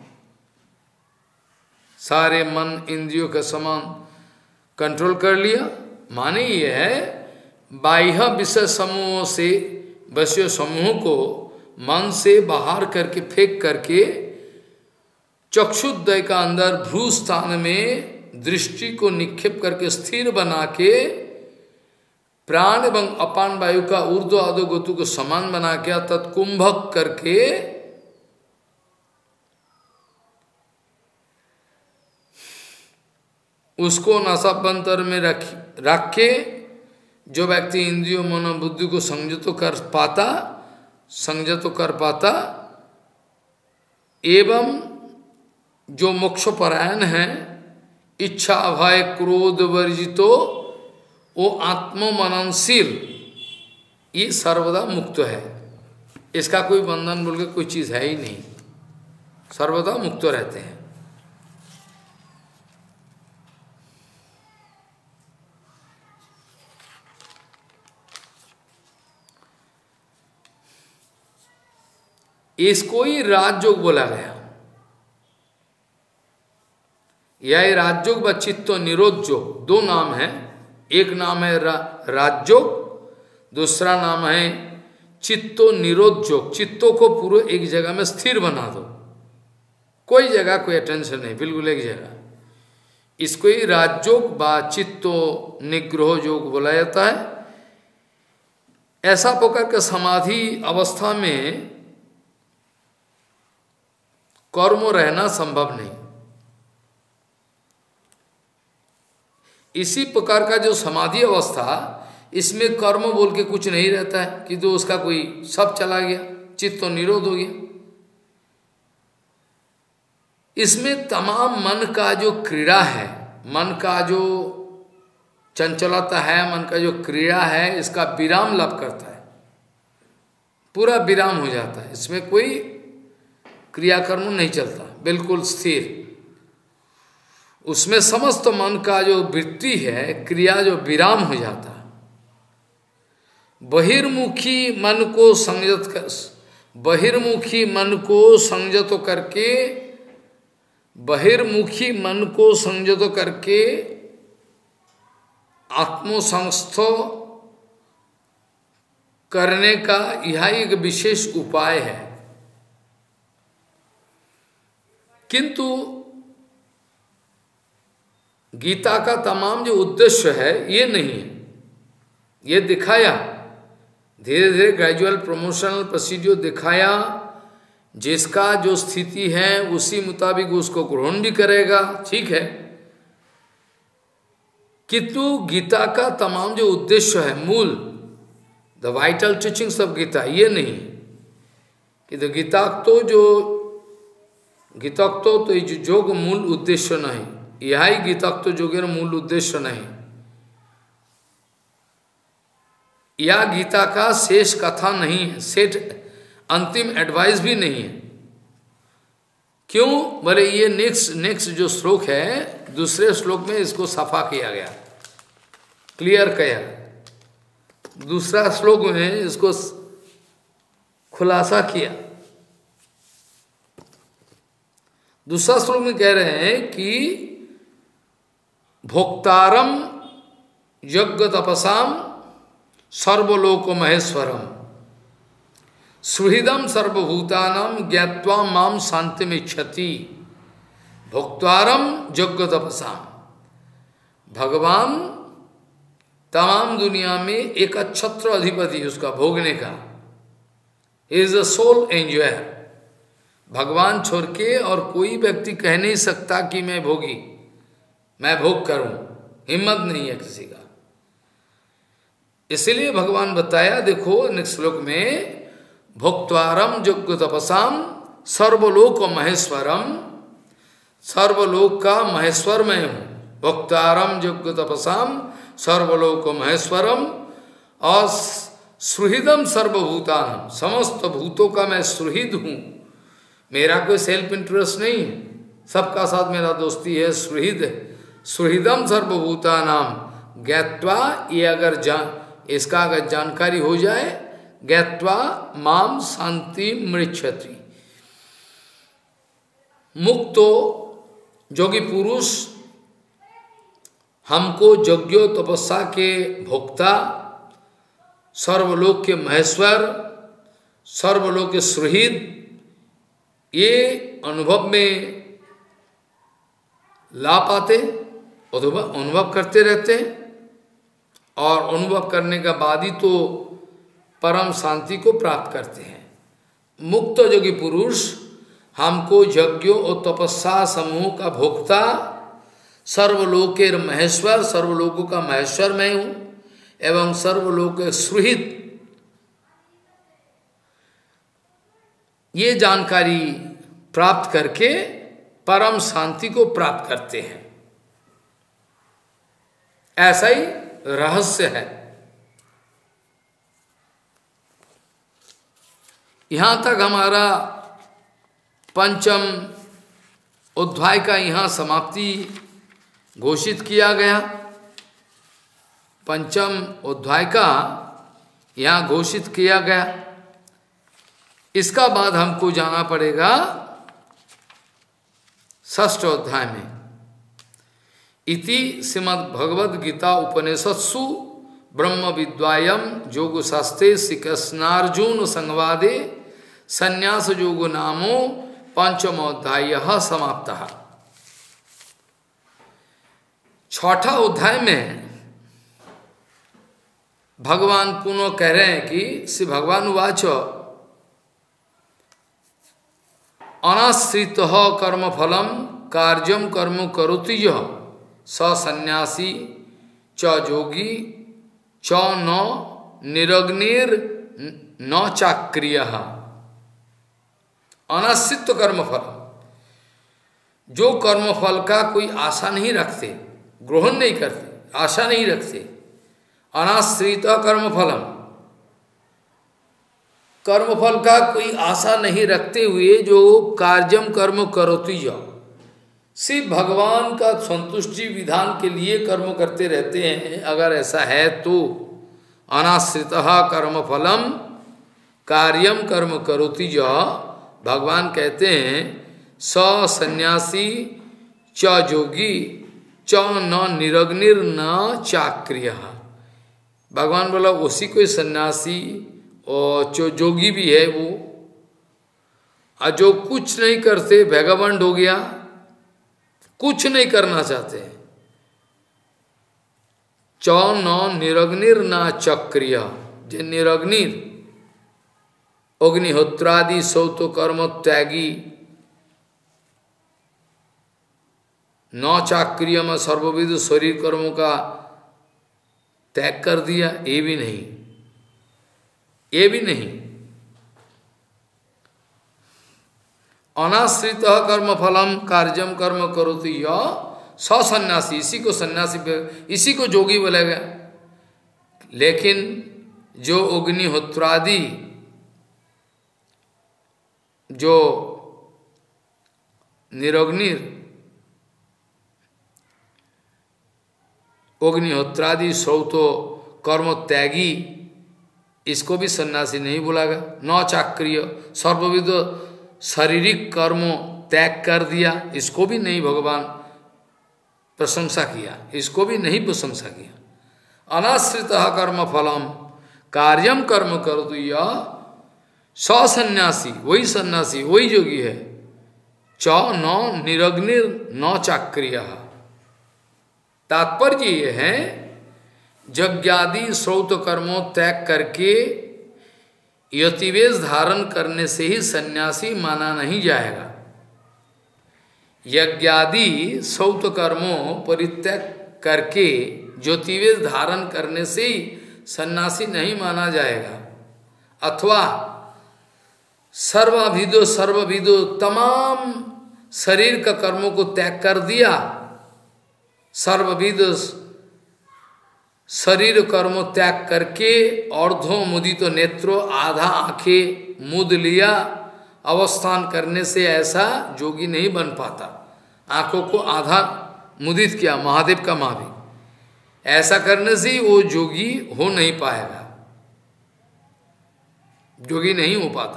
सारे मन इंद्रियों के समान कंट्रोल कर लिया। माने ये है बाह्य विषय समूहों से, विषय समूह को मन से बाहर करके फेंक करके चक्षुद्वय का अंदर भ्रू स्थान में दृष्टि को निक्षेप करके स्थिर बना के प्राण एवं अपान वायु का ऊर्ध्व अधो गतु को समान बना के तत्कुंभक करके उसको नासाभ्यंतर में रख के जो व्यक्ति इंद्रियों मनोबुद्धि को संयत कर पाता एवं जो मोक्षपरायण है, इच्छा भय क्रोध वर्जितो, वो आत्ममननशील, ये सर्वदा मुक्त है। इसका कोई बंधन बोल के कोई चीज है ही नहीं, सर्वदा मुक्त रहते हैं। इसको ही राजयोग बोला गया। यह राजयोग व चित्तो निरोध योग, दो नाम है। एक नाम है राजयोग, दूसरा नाम है चित्तो निरोध योग। चित्तों को पूरे एक जगह में स्थिर बना दो, कोई जगह कोई अटेंशन नहीं, बिल्कुल एक जगह। इसको ही राजयोग व चित्तो निग्रह योग बोला जाता है। ऐसा प्रकार का समाधि अवस्था में कर्म रहना संभव नहीं। इसी प्रकार का जो समाधि अवस्था, इसमें कर्म बोल के कुछ नहीं रहता है कि तो उसका कोई सब चला गया, चित्त तो निरोध हो गया। इसमें तमाम मन का जो क्रीड़ा है, मन का जो चंचलता है, मन का जो क्रीड़ा है, इसका विराम लाभ करता है, पूरा विराम हो जाता है। इसमें कोई क्रियाकर्म नहीं चलता, बिल्कुल स्थिर। उसमें समस्त मन का जो वृत्ति है, क्रिया जो विराम हो जाता है। बहिर्मुखी मन को संयत कर, बहिर्मुखी मन को संयत करके, बहिर्मुखी मन को संयत करके आत्मसंस्थ करने का यह एक विशेष उपाय है। किंतु गीता का तमाम जो उद्देश्य है ये नहीं है। ये दिखाया धीरे धीरे ग्रेजुअल प्रमोशनल प्रोसीड्यूर दिखाया, जिसका जो स्थिति है उसी मुताबिक उसको ग्रहण भी करेगा, ठीक है। किंतु गीता का तमाम जो उद्देश्य है, मूल the vital teachings of Gita, ये नहीं कि तो गीताक्तो तो योग मूल उद्देश्य नहीं, यह ही गीताक्तो योगेर मूल उद्देश्य नहीं, यह गीता का शेष कथा नहीं है, सेठ अंतिम एडवाइस भी नहीं है। क्यों बोले, ये नेक्स्ट जो श्लोक है, दूसरे श्लोक में इसको सफा किया गया, क्लियर किया। दूसरा श्लोक में इसको खुलासा किया। दूसरा श्लोक में कह रहे हैं कि भोक्तारम यज्ञ तपसाम सर्वलोक महेश्वरम सुहृदम सर्वभूतानाम ज्ञात्वा माम शांति में क्षति। भोक्तारम यज्ञ तपसाम, भगवान तमाम दुनिया में एक अक्षत्र अधिपति, उसका भोगने का, इज द सोल एंजॉयर। भगवान छोड़ के और कोई व्यक्ति कह नहीं सकता कि मैं भोगी, मैं भोग करूं, हिम्मत नहीं है किसी का। इसलिए भगवान बताया, देखो नेक्स्ट श्लोक में, भोक्त्वारम यज्ञ तपसाम सर्वलोक महेश्वरम, सर्वलोक का महेश्वर मैं हूं। भोक्तारम यज्ञ तपसाम सर्वलोक महेश्वरम, और सुहृदम सर्वभूतानम, समस्त भूतों का मैं सुहृद हूं। मेरा कोई सेल्फ इंटरेस्ट नहीं है, सबका साथ मेरा दोस्ती है, सुहृद। सुहृदम सर्वभूतानाम ज्ञात्वा, ये अगर इसका अगर जानकारी हो जाए, ज्ञात्वा माम शांति मृच्छति। मुक्तो योगी पुरुष हमको यज्ञो तपस्या के भोक्ता, सर्वलोक के महेश्वर, सर्वलोक के सुहृद, ये अनुभव में ला पाते, अनुभव करते रहते, और अनुभव करने के बाद ही तो परम शांति को प्राप्त करते हैं। मुक्त योगी पुरुष हमको यज्ञों और तपस्या समूह का भोक्ता, सर्वलोके महेश्वर, सर्वलोकों का महेश्वर मैं हूं, एवं सर्वलोक सुहृद, ये जानकारी प्राप्त करके परम शांति को प्राप्त करते हैं। ऐसा ही रहस्य है। यहां तक हमारा पंचम अध्याय का यहां समाप्ति घोषित किया गया। पंचम अध्याय का यहां घोषित किया गया। इसका बाद हमको जाना पड़ेगा षष्ठ अध्याय में। इति श्रीमद् भगवद गीता उपनिषत्सु ब्रह्म विद्वायम योग शास्त्रे श्री कृष्णार्जुन संवादे संन्यास योग नामो पंचमोध्याय समाप्तः। छठा अध्याय में भगवान पुनः कह रहे हैं कि श्री भगवान उवाच अनाश्रित कर्मफलम कार्यम कर्म करोति यः स सन्यासी च योगी च न निरग्निर न चाक्रियः। अनाश्रित कर्मफल, जो कर्मफल का कोई आशा नहीं रखते, ग्रहण नहीं करते, आशा नहीं रखते, अनाश्रित कर्मफलम, कर्मफल का कोई आशा नहीं रखते हुए जो कार्यम कर्म करोति यः, सिर्फ भगवान का संतुष्टि विधान के लिए कर्म करते रहते हैं, अगर ऐसा है तो अनाश्रितः कर्मफलम कार्यम कर्म करोति यः, भगवान कहते हैं स सन्यासी च योगी च न निरग्निर न चाक्रियः। भगवान बोला उसी कोई सन्यासी और जो योगी भी है वो, और जो कुछ नहीं करते, वैगाबंड हो गया, कुछ नहीं करना चाहते। च न निरग्निर न चक्रिय, जे निरग्निर अग्निहोत्रादि सौत कर्म त्यागी, न चाक्रिय में सर्वविध शरीर कर्मों का त्याग कर दिया, ये भी नहीं, ये भी नहीं। अनाश्रित कर्म फलम कार्यम कर्म करोति यः स सन्यासी, इसी को सन्यासी, इसी को जोगी बोलेगा। लेकिन जो अग्निहोत्रादि, जो निरग्निर अग्निहोत्रादि श्रौतो कर्म त्यागी, इसको भी सन्यासी नहीं बोलागा। न चाक्रिय, सर्वविध शारीरिक कर्म त्याग कर दिया, इसको भी नहीं भगवान प्रशंसा किया, इसको भी नहीं प्रशंसा किया। अनाश्रित कर्म फलम कार्यम कर्म करोतु यः स सन्यासी, वही सन्यासी, वही योगी है। च न निरग्निर न चाक्रिय, तात्पर्य ये है यज्ञादि श्रौत कर्मों त्याग करके यतिवेश धारण करने से ही सन्यासी माना नहीं जाएगा। यज्ञादि श्रौत कर्मों परित्याग करके ज्योतिवेश धारण करने से ही सन्यासी नहीं माना जाएगा। अथवा सर्वविदो तमाम शरीर का कर्मों को त्याग कर दिया, सर्वविद शरीर कर्म त्याग करके अर्धो मुदित नेत्रो, आधा आंखें मुद लिया अवस्थान करने से ऐसा जोगी नहीं बन पाता। आंखों को आधा मुदित किया, महादेव का महावीर, ऐसा करने से वो जोगी हो नहीं पाएगा। जोगी नहीं हो पाता।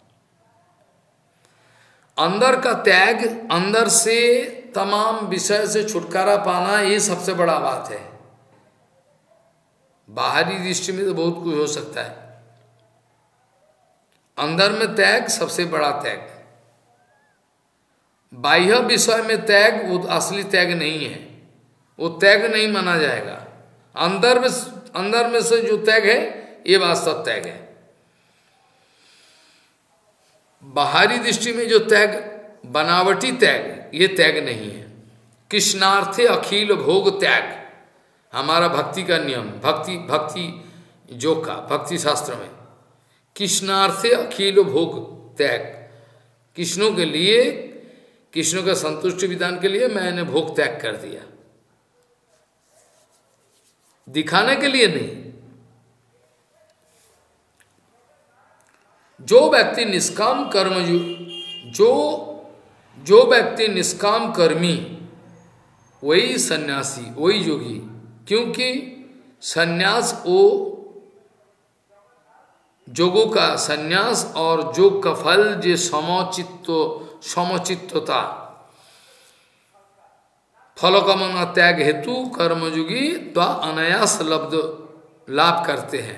अंदर का त्याग, अंदर से तमाम विषय से छुटकारा पाना, ये सबसे बड़ा बात है। बाहरी दृष्टि में तो बहुत कुछ हो सकता है, अंदर में त्याग सबसे बड़ा त्याग। बाह्य विषय में त्याग वो असली त्याग नहीं है, वो त्याग नहीं माना जाएगा। अंदर में से जो त्याग है ये वास्तव त्याग है। बाहरी दृष्टि में जो त्याग, बनावटी त्याग, ये त्याग नहीं है। कृष्णार्थे अखिल भोग त्याग हमारा भक्ति का नियम, भक्ति योग का, भक्ति शास्त्र में कृष्णार्थे अखिल भोग त्याग। कृष्णों के लिए, कृष्णों का संतुष्टि विधान के लिए मैंने भोग त्याग कर दिया, दिखाने के लिए नहीं। जो व्यक्ति निष्काम कर्म, जो व्यक्ति निष्काम कर्मी, वही सन्यासी, वही योगी। क्योंकि सन्यास वो जोगों का सन्यास और योग का फल जो समचित्तता, फल कामना त्याग हेतु कर्मयोगी तो अनायास लाभ करते हैं।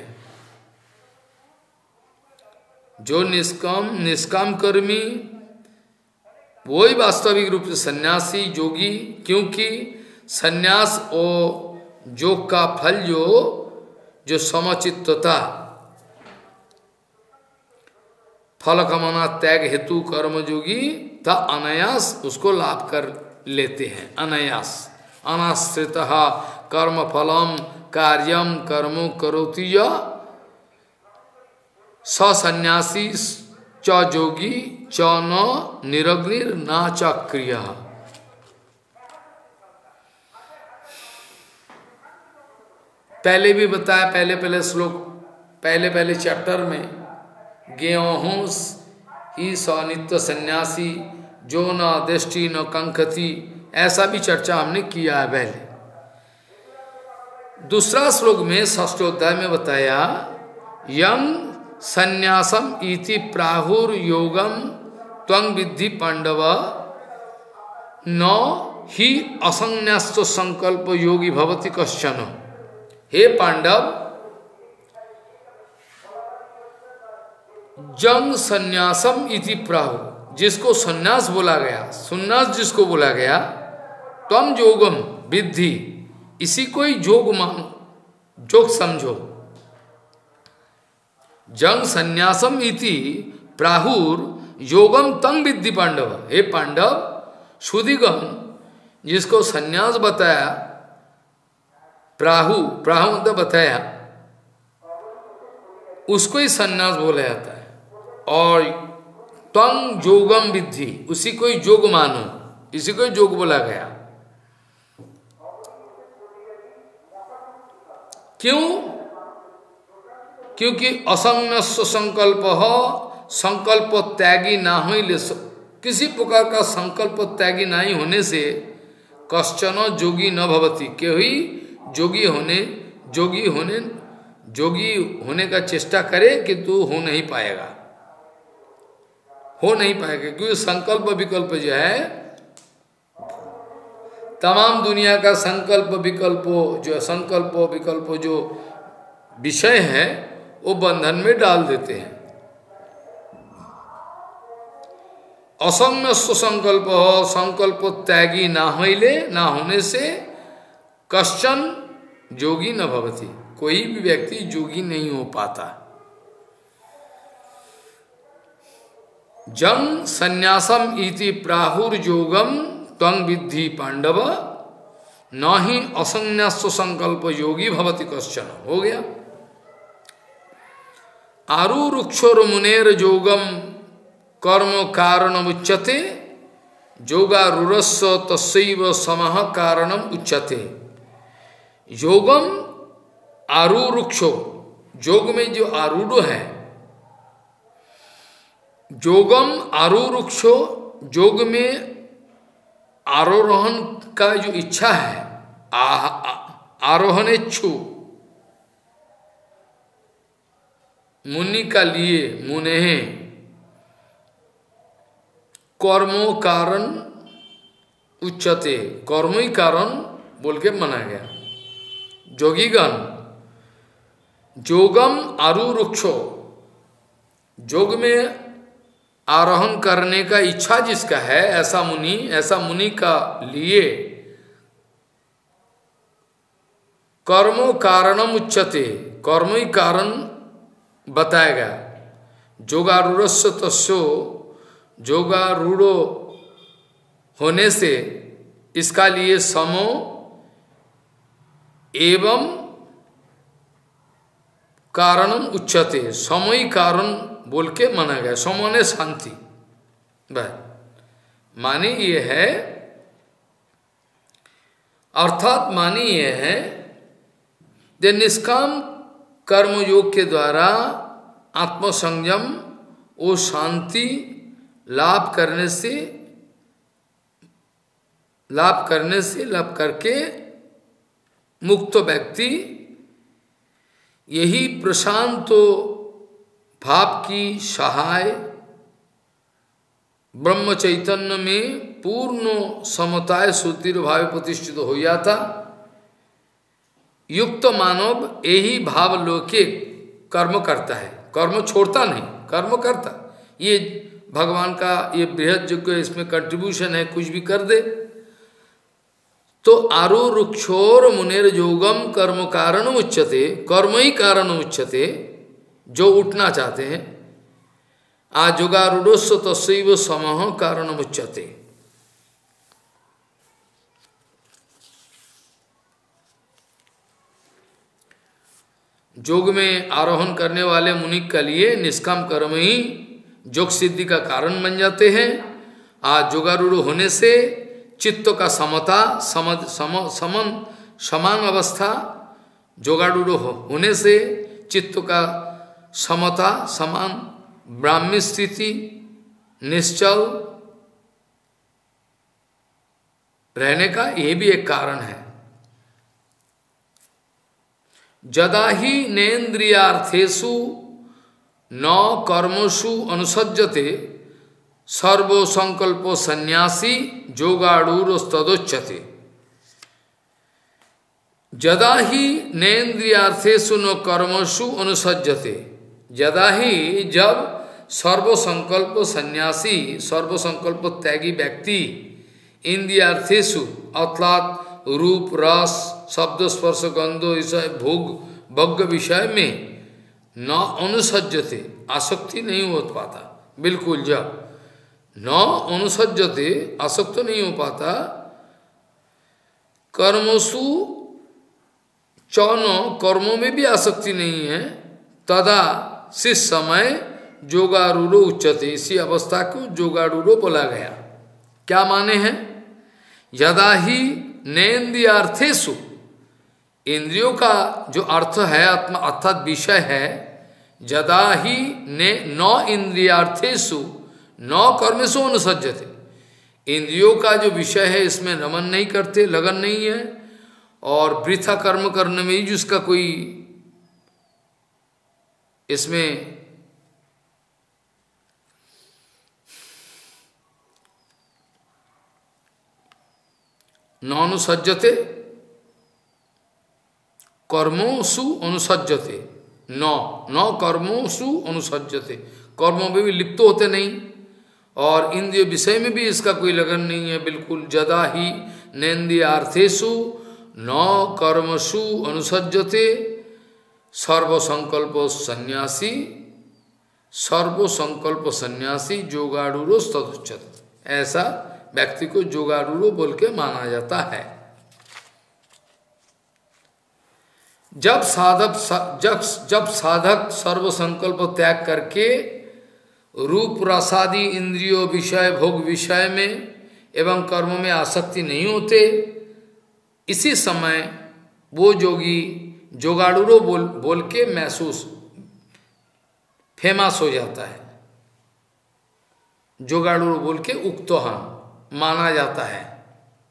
जो निष्काम कर्मी वही वास्तविक रूप से सन्यासी योगी। क्योंकि सन्यास और योग का फल जो समचित्तता, फल कामना त्याग हेतु कर्मयोगी था अनायास उसको लाभ कर लेते हैं। अनायास अनाश्रितः कर्म फलम कार्यम कर्मो करोति य सन्यासी च योगी च न निरग्निर न च क्रिया। पहले भी बताया, पहले श्लोक, पहले चैप्टर में, गेहूं ही स नित्य सन्यासी जो न दृष्टि न कंखति, ऐसा भी चर्चा हमने किया है पहले। दूसरा श्लोक में 6th अध्याय में बताया, यम संन्यासम इति प्राहुर योगम त्वं विद्धि पांडव न ही असंन्यास्तो संकल्प योगी भवति कश्चन। हे पांडव, जंग संन्यासम इति प्राहु, जिसको संन्यास बोला गया, संन्यास जिसको बोला गया, त्वं योगम विद्धि, इसी को ही योग मानो, योग समझो। जंग संन्यासम इति प्राहुर योगम तंग विद्धि पांडव। हे पांडव, शुद्धिगम जिसको संन्यास बताया, प्राहु मतलब बताया, उसको ही संन्यास बोला जाता है। और तंग योगम विद्धि, उसी को ही योग मानो, इसी को ही योग बोला गया। क्यों? क्योंकि असंन्यास संकल्प हो, संकल्प त्यागी ना हो, किसी प्रकार का संकल्प त्यागी नहीं होने से कश्चन जोगी न भवति, कोई जोगी होने का चेष्टा करे कि तू हो नहीं पाएगा, क्योंकि संकल्प विकल्प जो है, तमाम दुनिया का संकल्प विकल्प जो विषय है वो बंधन में डाल देते हैं। असंन्यास संकल्प हो, संकल्प त्यागी ना होने से कश्चन योगी न भवति, कोई भी व्यक्ति योगी नहीं हो पाता। जंग संन्यासम इति प्राहुर योगम त्वं विद्धि पांडव न ही असंन्यास संकल्प योगी भवति कश्चन। हो गया। आरुरुक्षोर मुनेर योगम कर्म कारणम उच्यते, योगारूरस्य तस्यैव समः कारणम उच्यते। योगम आरुरुक्षो, योग में जो आरूढ़ है, योगम आरुरुक्षो, योग में आरोहण का जो इच्छा है, आरोहण इच्छु, मुनि का लिए मुने कर्मों कारण उच्चते, कर्म ही कारण बोल के माना गया। जोगीगण जोगम आरुरुक्षो, जोग में आरोहण करने का इच्छा जिसका है, ऐसा मुनि का लिए कर्मों कारणम उच्चते, कर्म ही कारण बताया गया। जोगारूढ़स्य तस्यो, जोगारूढ़ो होने से इसका लिए समो एवं कारणम उच्चते, समय कारण बोल के माना गया। समो ने शांति, माने ये है, अर्थात माने ये है जे निष्काम कर्म योग के द्वारा आत्मसंयम वो शांति लाभ करके मुक्त व्यक्ति यही प्रशांत भाव की सहाय ब्रह्म चैतन्य में पूर्ण समताय सुदृढ़ भाव प्रतिष्ठित हो जाता। युक्त मानव यही भाव लौकिक कर्म करता है, कर्म छोड़ता नहीं, कर्म करता। ये भगवान का ये बृहद जो इसमें कंट्रीब्यूशन है, कुछ भी कर दे। तो आरुरुक्षोर मुनेर जोगम कर्म कारण उच्चते, कर्म ही कारण उच्चते, जो उठना चाहते हैं। आजोगारूढ़स्व तस्यैव समः कारण उच्चते। योग में आरोहण करने वाले मुनि के लिए निष्काम कर्म ही योग सिद्धि का कारण बन जाते हैं। आज जोगारूढ़ होने से चित्त का समता समान अवस्था, जोगारूढ़ होने से चित्त का समता समान ब्राह्मी स्थिति निश्चल रहने का यह भी एक कारण है। जदा ही नेन्द्रियार्थेषु न कर्मसु अनुसज्जते सर्वो संकल्पो सन्यासी जोगाड़ूरस्तदोच्यते। जदा ही नेन्द्रियार्थेषु न कर्मसु अनुसज्जते, जदा ही जब सर्व संकल्प सन्यासी, सर्व संकल्प त्यागी व्यक्ति इंद्रियार्थेषु अर्थात रूप रस शब्द स्पर्श गंधो विषय भोग विषय में न अनुसज्जते, आसक्ति नहीं हो पाता। बिल्कुल जब न अनुसज्जते, आसक्त नहीं हो पाता, कर्मसु चौनो, कर्मों में भी आसक्ति नहीं है, तदा शिष समय जोगारूढ़ो उच्चते, इसी अवस्था को जोगारूढ़ो बोला गया। क्या माने हैं? यदा ही नेन्द्रियार्थेषु, इंद्रियों का जो अर्थ है आत्मा अर्थात विषय है, यदा ही न इंद्रियार्थेषु न कर्मेषु अनुसज्जते, इंद्रियों का जो विषय है इसमें रमन नहीं करते, लगन नहीं है, और वृथा कर्म करने में ही जिसका कोई इसमें न अनुसज्जते, कर्मोसु अनुसज्जते, न कर्मोसु अनुसज्जते, कर्मों में भी लिप्त होते नहीं, और इंद्रिय विषय में भी इसका कोई लगन नहीं है बिल्कुल। जदा ही नेन्द्रियार्थेषु न कर्मसु अनुसज्जते सर्व संकल्प सन्यासी, सर्व संकल्प सन्यासी जोगारूढ़ो तदुच्यते, ऐसा व्यक्ति को जोगारूढ़ो बोल के माना जाता है। जब साधक सर्व संकल्प त्याग करके रूप रसादि इंद्रियों विषय भोग विषय में एवं कर्म में आसक्ति नहीं होते, इसी समय वो जोगी जोगाड़ूरो बोल के महसूस फेमस हो जाता है, जोगाड़ूरो बोल के उक्तोहन माना जाता है।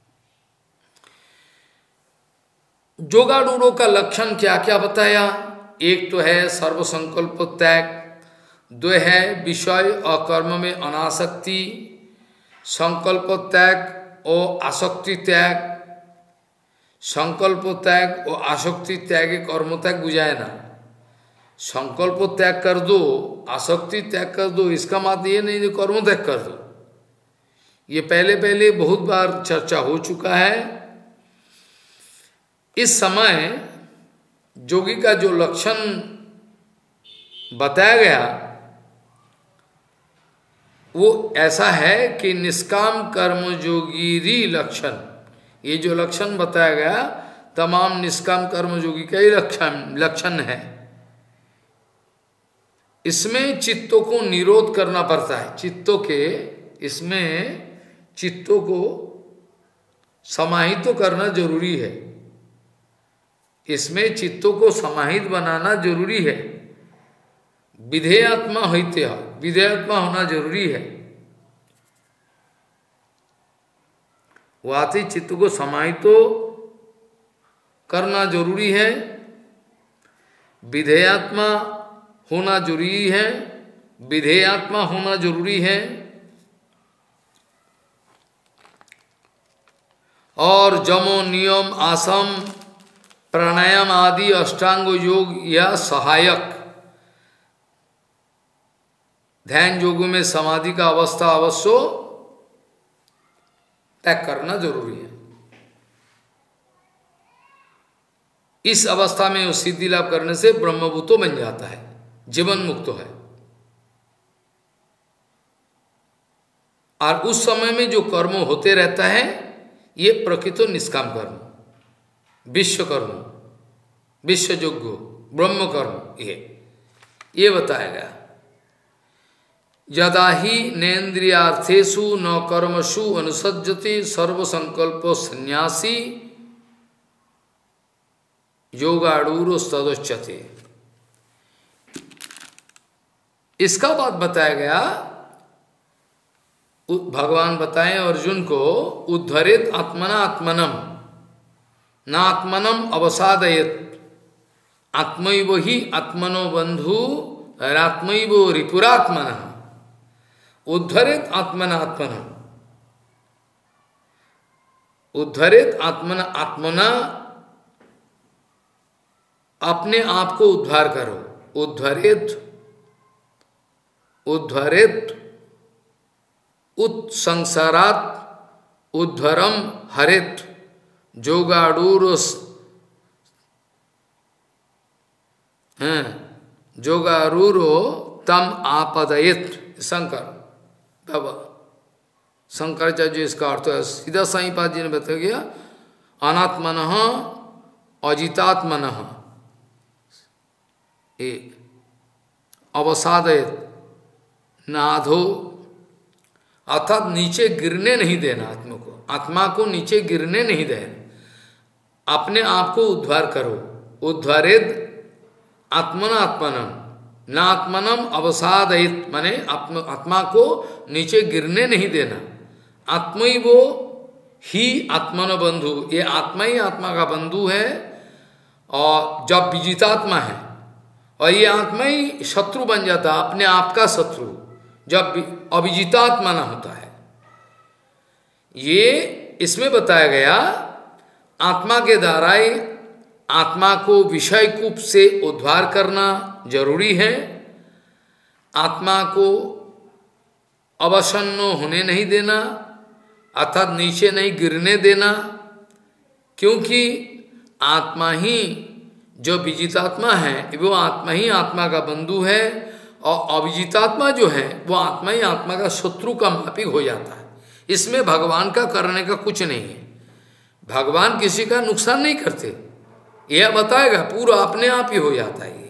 जोगाड़ूरो का लक्षण क्या क्या बताया? एक तो है सर्व संकल्प त्याग, दो है विषय और कर्म में अनासक्ति। संकल्प त्याग और आसक्ति त्याग, संकल्प त्याग और आसक्ति त्याग कर्म त्याग बुझाए ना। संकल्प त्याग कर दो, आसक्ति त्याग कर दो, इसका मतलब ये नहीं कर्म त्याग कर दो। ये पहले पहले बहुत बार चर्चा हो चुका है। इस समय योगी का जो लक्षण बताया गया वो ऐसा है कि निष्काम कर्म योगी लक्षण, ये जो लक्षण बताया गया तमाम निष्काम कर्म योगी का ही लक्षण है। इसमें चित्तों को निरोध करना पड़ता है, चित्तों के, इसमें चित्तों को समाहित तो करना जरूरी है, इसमें चित्तों को समाहित बनाना जरूरी है। विधेयात्मा होते हैं, विधेयात्मा होना जरूरी है। वाति चित्त को समाहित तो करना जरूरी है, विधेयात्मा होना जरूरी है, विधेयात्मा होना जरूरी है। और जमो नियम आसम प्राणायाम आदि अष्टांग योग या सहायक ध्यान योगों में समाधि का अवस्था अवश्य त्याग करना जरूरी है। इस अवस्था में वो सिद्धि लाभ करने से ब्रह्मभूतो बन जाता है, जीवन मुक्त है। और उस समय में जो कर्म होते रहता है ये प्रकृत निष्काम कर्म, विश्व कर्म, विश्व योग्य ब्रह्म कर्म, ये बताया गया। यदा ही नेन्द्रियार्थेषु न कर्मसु अनुसज्जति सर्व संकल्प संन्यासी योगाड़ूर सदोच्यते। इसका बात बताया गया, भगवान बताएं अर्जुन को, उद्धरेत आत्मना आत्मनम न आत्मनम अवसादयत आत्मैव ही आत्मनो बंधु रात्मैव रिपुरात्मनः। उद्धरेत आत्मना आत्मना, उद्धरेत आत्मना आत्मना, अपने आप को उद्धार करो। उद्धरेत, उद्धरेत उत्संसारात उद्धरम हरेत जोगाड़ूरोस, जोगारूरो तम आपदयत। शंकर बाबा शंकराचार्य इसका अर्थ है, सीधा साईं पाद जी ने बता गया, अनात्मन अजितात्मन अवसादयत नाधो, अर्थात नीचे गिरने नहीं देना आत्मा को, आत्मा को नीचे गिरने नहीं देना, अपने आप को उद्धार करो। उद्धारेद आत्मना आत्मनम न आत्मनम अवसादयित, माने आत्मा को नीचे गिरने नहीं देना। आत्मई वो ही आत्मन बंधु, ये आत्मा ही आत्मा का बंधु है। और जब विजितात्मा है और ये आत्मा ही शत्रु बन जाता है, अपने आप का शत्रु, जब अविजितात्मा न होता है। ये इसमें बताया गया, आत्मा के द्वारा ही आत्मा को विषय कूप से उद्धार करना जरूरी है, आत्मा को अवसन्न होने नहीं देना, अर्थात नीचे नहीं गिरने देना, क्योंकि आत्मा ही जो विजितात्मा है वो आत्मा ही आत्मा का बंधु है, और अविजितात्मा जो है वो आत्मा ही आत्मा का शत्रु का मापिक हो जाता है। इसमें भगवान का करने का कुछ नहीं है, भगवान किसी का नुकसान नहीं करते, यह बताएगा, पूरा अपने आप ही हो जाता है।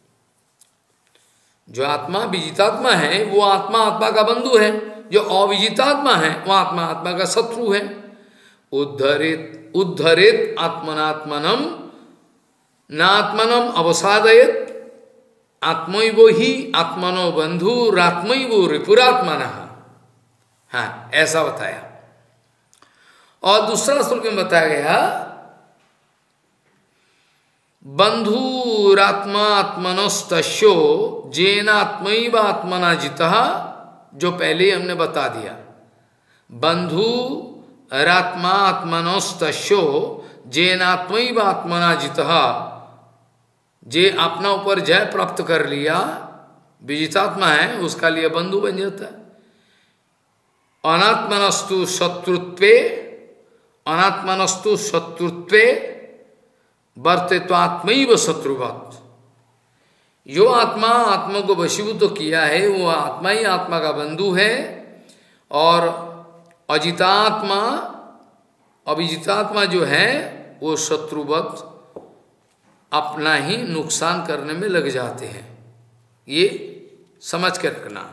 जो आत्मा विजितात्मा है वो आत्मा आत्मा का बंधु है, जो अविजितात्मा है वो आत्मा आत्मा का शत्रु है। उद्धरेत उद्धरेत आत्मनात्मनम नात्मनम अवसादयत आत्मैव ही आत्मनो बंधु रात्मैव रिपुरात्मनः। हाँ, ऐसा बताया। और दूसरा श्लोक में बताया गया, बंधु बंधुरात्मा आत्मनस्तस्यो जेनात्मैव आत्मना जितः, जो पहले ही हमने बता दिया। बंधु रात्मा आत्मनस्तस्यो जेनात्मैव आत्मना जितः, जे अपना ऊपर जय प्राप्त कर लिया, विजितात्मा है, उसका लिए बंधु बन जाता है। अनात्मनस्तु शत्रुत्वे, अनात्मनस्तु शत्रुत्वे वर्ते तो आत्मैव शत्रुवत्। जो आत्मा आत्मा को वशीभूत तो किया है, वो आत्मा ही आत्मा का बंधु है। और अजितात्मा, अभिजितात्मा जो है वो शत्रुवत् अपना ही नुकसान करने में लग जाते हैं। ये समझ कर रखना।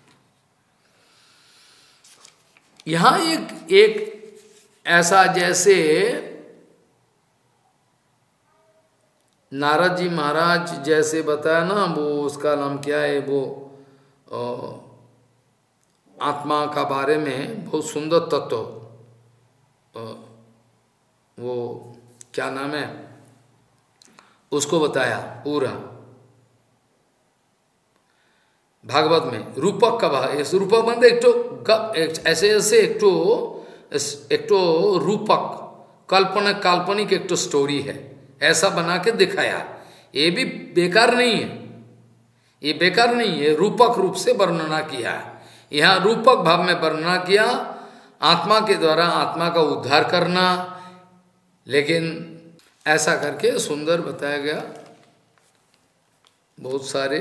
यहां एक ऐसा, जैसे नारद जी महाराज जैसे बताया ना, वो उसका नाम क्या है, वो आत्मा का बारे में बहुत सुंदर तत्व, वो क्या नाम है, उसको बताया पूरा भागवत में। रूपक का भाग, इस रूपक बंदे ऐसे ऐसे एक तो रूपक काल्पनिक एक तो स्टोरी है, ऐसा बना के दिखाया। ये भी बेकार नहीं है, ये बेकार नहीं है, रूपक रूप से वर्णना किया है। यहाँ रूपक भाव में वर्णना किया, आत्मा के द्वारा आत्मा का उद्धार करना, लेकिन ऐसा करके सुंदर बताया गया। बहुत सारे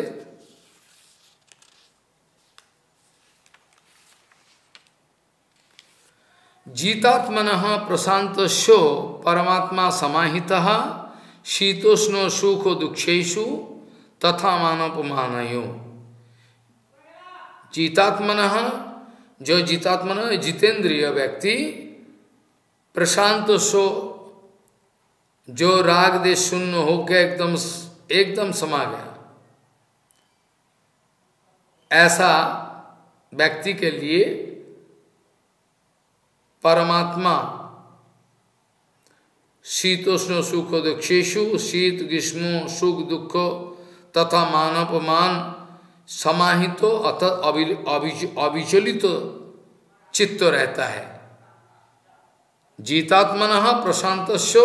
जीतात्मनः प्रशांतस्यो परमात्मा समाहितः शीतोष्ण सुख दुखेषु तथा मानवमानयो। जीतात्मनः, जो जीतात्मन जितेंद्रिय व्यक्ति, प्रशांतस्यो, जो राग देश शून्य होकर एकदम समा गया, ऐसा व्यक्ति के लिए परमात्मा शीतोष्ण सुख दुखेषु, शीत ग्रीष्मो सुख दुख तथा मानवमान समाहितो अतः अविचलित चित्त रहता है। जीतात्मनः प्रशांतस्यो,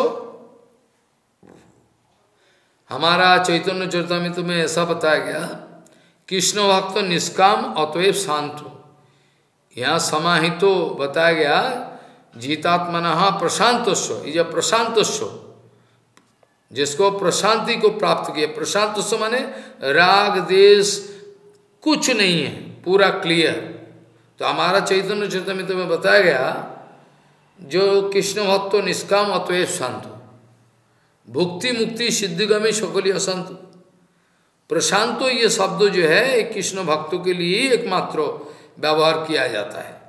हमारा चैतन्य चरितामृत में ऐसा बताया गया, कृष्ण भक्त निष्काम अतएव शांत। यहाँ समाहितो बताया गया, जीतात्मनः प्रशांतस्व, ये प्रशांतस्व, जिसको प्रशांति को प्राप्त किया। प्रशांतस्व माने राग देश कुछ नहीं है, पूरा क्लियर। तो हमारा चैतन्य चरितामृत में बताया गया, जो कृष्ण भक्त निष्काम अतएव शांत, भुक्ति मुक्ति सिद्धिगमी सकली असंत। प्रशांतो ये शब्द जो है कृष्ण भक्तों के लिए एकमात्र व्यवहार किया जाता है।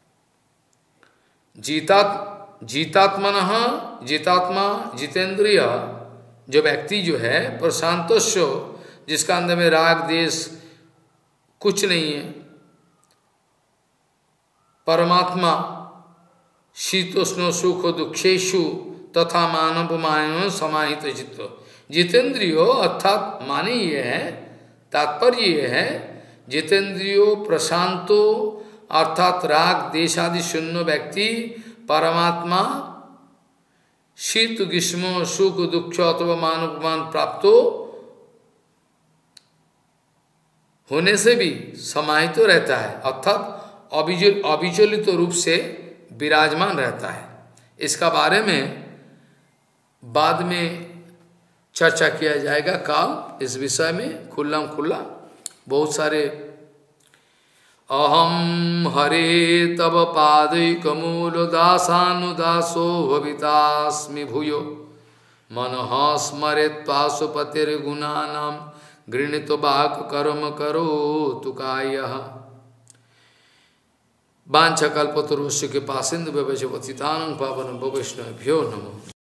जीतात्मनः, जीतात्मा जितेंद्रिय जो व्यक्ति जो है, प्रशांतस्व, जिसका अंदर में राग देश कुछ नहीं है, परमात्मा शीतोष्ण सुख दुखेषु तथा मानव मायन समाहित चित्त। जितेंद्रियो अर्थात माने ये है, तात्पर्य ये है, जितेंद्रियो प्रशांतो अर्थात राग देशादि शून्य व्यक्ति परमात्मा शीत ग्रीष्म सुख दुख अथवा मानवमान प्राप्तो होने से भी समाहित रहता है, अर्थात अविचलित रूप से विराजमान रहता है। इसका बारे में बाद में चर्चा किया जाएगा काल, इस विषय में खुल्ला खुल्ला। बहुत सारे अहम हरे तब पादैकमूल दासानुदासो भवितास्मि भूयो मनः स्मरेत् पाशुपतिर्गुणानां गृणीतो वाक् कर्म करोतु कायः। वाञ्छाकल्पतरुश्च कृपासिन्धुभ्यश्च पतितानां पावनेभ्यो वैष्णवेभ्यो नमः।